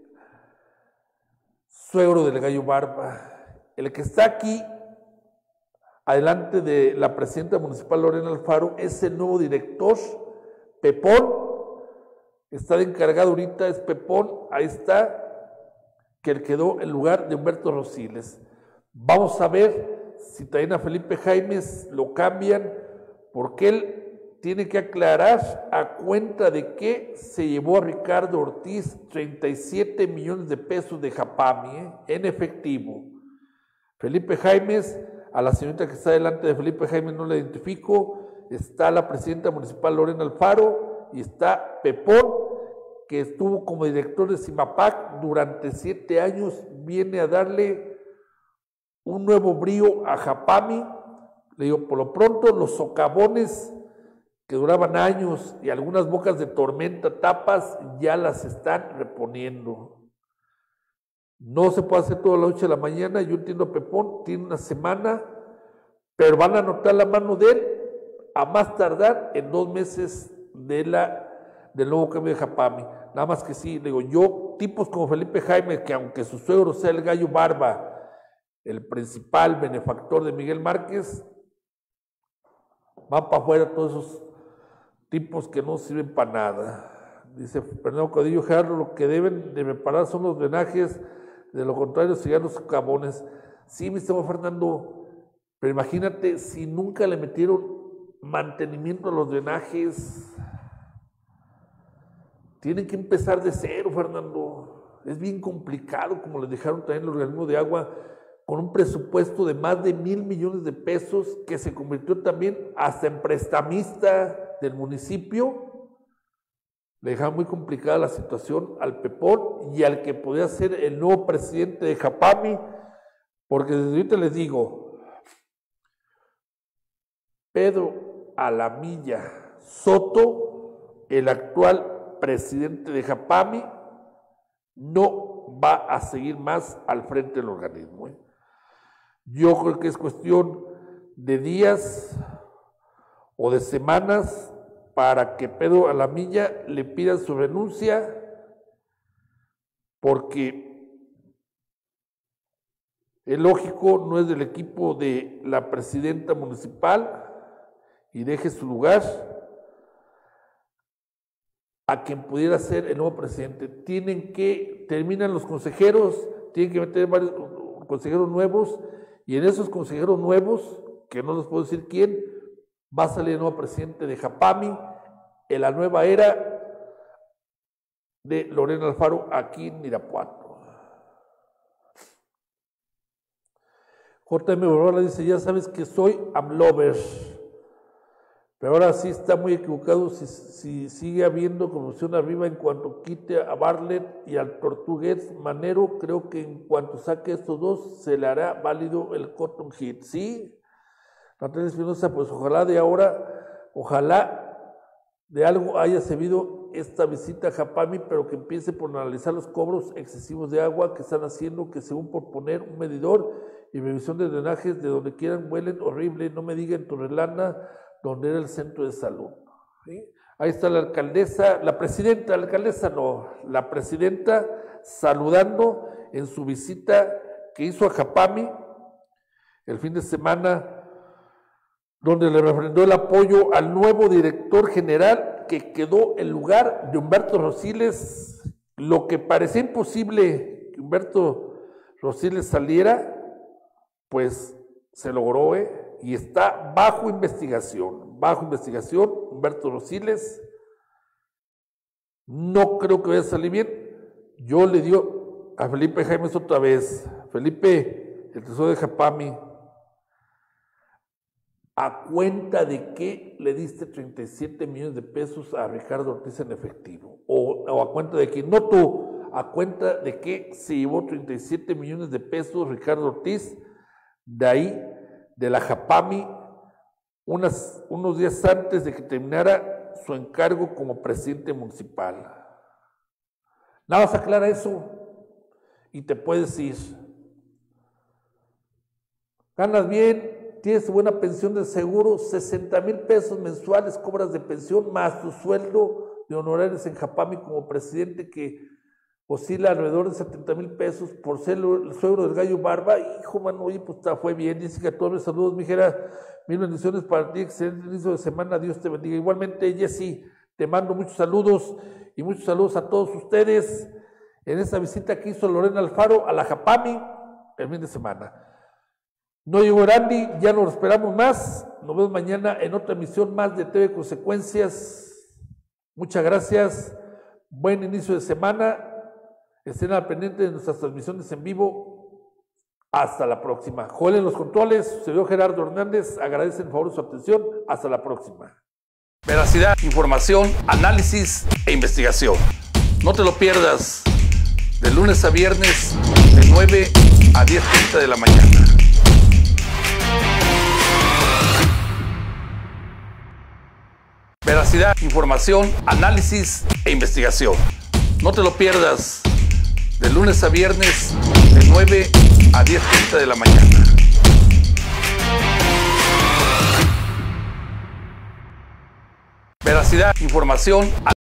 suegro del Gallo Barba. El que está aquí, adelante de la presidenta municipal Lorena Alfaro, es el nuevo director, Pepón. Está de encargado ahorita, es Pepón, ahí está, que él quedó en lugar de Humberto Rosiles. Vamos a ver si también a Felipe Jaimes lo cambian, porque él tiene que aclarar a cuenta de que se llevó a Ricardo Ortiz treinta y siete millones de pesos de Japami, ¿eh? en efectivo. Felipe Jaimes, a la señorita que está delante de Felipe Jaimes no la identifico, está la presidenta municipal Lorena Alfaro y está Pepón, que estuvo como director de CIMAPAC durante siete años, viene a darle un nuevo brío a Japami. Le digo, por lo pronto, los socavones que duraban años y algunas bocas de tormenta, tapas, ya las están reponiendo. No se puede hacer toda la noche a la mañana. Yo entiendo a Pepón, tiene una semana, pero van a anotar la mano de él a más tardar en dos meses de la, del nuevo cambio de Japami. Nada más que sí, le digo, yo, tipos como Felipe Jaime, que aunque su suegro sea el Gallo Barba, el principal benefactor de Miguel Márquez, van para afuera todos esos tipos que no sirven para nada. Dice Fernando Codillo Jarro, lo que deben de reparar son los drenajes, de lo contrario serían los socavones. Sí, mi estimado Fernando, pero imagínate si nunca le metieron mantenimiento a los drenajes. Tienen que empezar de cero, Fernando. Es bien complicado, como les dejaron también el organismo de agua, con un presupuesto de más de mil millones de pesos, que se convirtió también hasta en prestamista del municipio. Le dejaron muy complicada la situación al Pepón y al que podía ser el nuevo presidente de Japami, porque desde ahorita les digo, Pedro Alamilla Soto, el actual presidente de Japami, no va a seguir más al frente del organismo. ¿eh? Yo creo que es cuestión de días o de semanas para que Pedro Alamilla le pida su renuncia, porque es lógico, no es del equipo de la presidenta municipal y deje su lugar a quien pudiera ser el nuevo presidente. Tienen que, terminan los consejeros, tienen que meter varios consejeros nuevos, y en esos consejeros nuevos, que no les puedo decir quién, va a salir el nuevo presidente de Japami, en la nueva era de Lorena Alfaro aquí en Irapuato. J M Borbola dice, ya sabes que soy amlover. Pero ahora sí está muy equivocado si, si sigue habiendo corrupción arriba en cuanto quite a Bartlett y al Tortugués Manero. Creo que en cuanto saque a estos dos, se le hará válido el Cotton Hit. Sí, Natalia Espinosa, pues ojalá de ahora, ojalá de algo haya servido esta visita a Japami, pero que empiece por analizar los cobros excesivos de agua que están haciendo, que según por poner un medidor y revisión de drenajes de donde quieran huelen horrible. No me digan Torrelana, donde era el centro de salud. ¿Sí? Ahí está la alcaldesa, la presidenta, la alcaldesa no, la presidenta saludando en su visita que hizo a Japami el fin de semana, donde le refrendó el apoyo al nuevo director general que quedó en lugar de Humberto Rosiles. Lo que parecía imposible que Humberto Rosiles saliera, pues se logró, ¿eh? Y está bajo investigación, bajo investigación, Humberto Rosiles. No creo que vaya a salir bien. Yo le digo a Felipe Jaimes otra vez, Felipe, el tesoro de Japami, ¿a cuenta de qué le diste treinta y siete millones de pesos a Ricardo Ortiz en efectivo? O, o a cuenta de que, no tú, a cuenta de que se llevó treinta y siete millones de pesos Ricardo Ortiz de ahí, de la Japami, unas, unos días antes de que terminara su encargo como presidente municipal. Nada más aclara eso y te puedes ir. Ganas bien, tienes buena pensión de seguro, sesenta mil pesos mensuales cobras de pensión, más tu sueldo de honorarios en Japami como presidente, que oscila alrededor de setenta mil pesos por ser el suegro del Gallo Barba. Hijo, mano, oye, pues está, fue bien. Dice que a todos mis saludos, mijera, mil bendiciones para ti, excelente inicio de semana, Dios te bendiga. Igualmente, Jessy, te mando muchos saludos y muchos saludos a todos ustedes en esta visita que hizo Lorena Alfaro a la Japami el fin de semana. No llegó Randy, ya nos esperamos más. Nos vemos mañana en otra emisión más de T V Consecuencias. Muchas gracias. Buen inicio de semana. Estén al pendiente de nuestras transmisiones en vivo. Hasta la próxima. Joel en los controles, su servidor Gerardo Hernández. Agradecen por favor su atención. Hasta la próxima. Veracidad, información, análisis e investigación. No te lo pierdas. De lunes a viernes, de nueve a diez treinta de la mañana. Veracidad, información, análisis e investigación. No te lo pierdas. De lunes a viernes, de nueve a diez treinta de la mañana. Veracidad, información,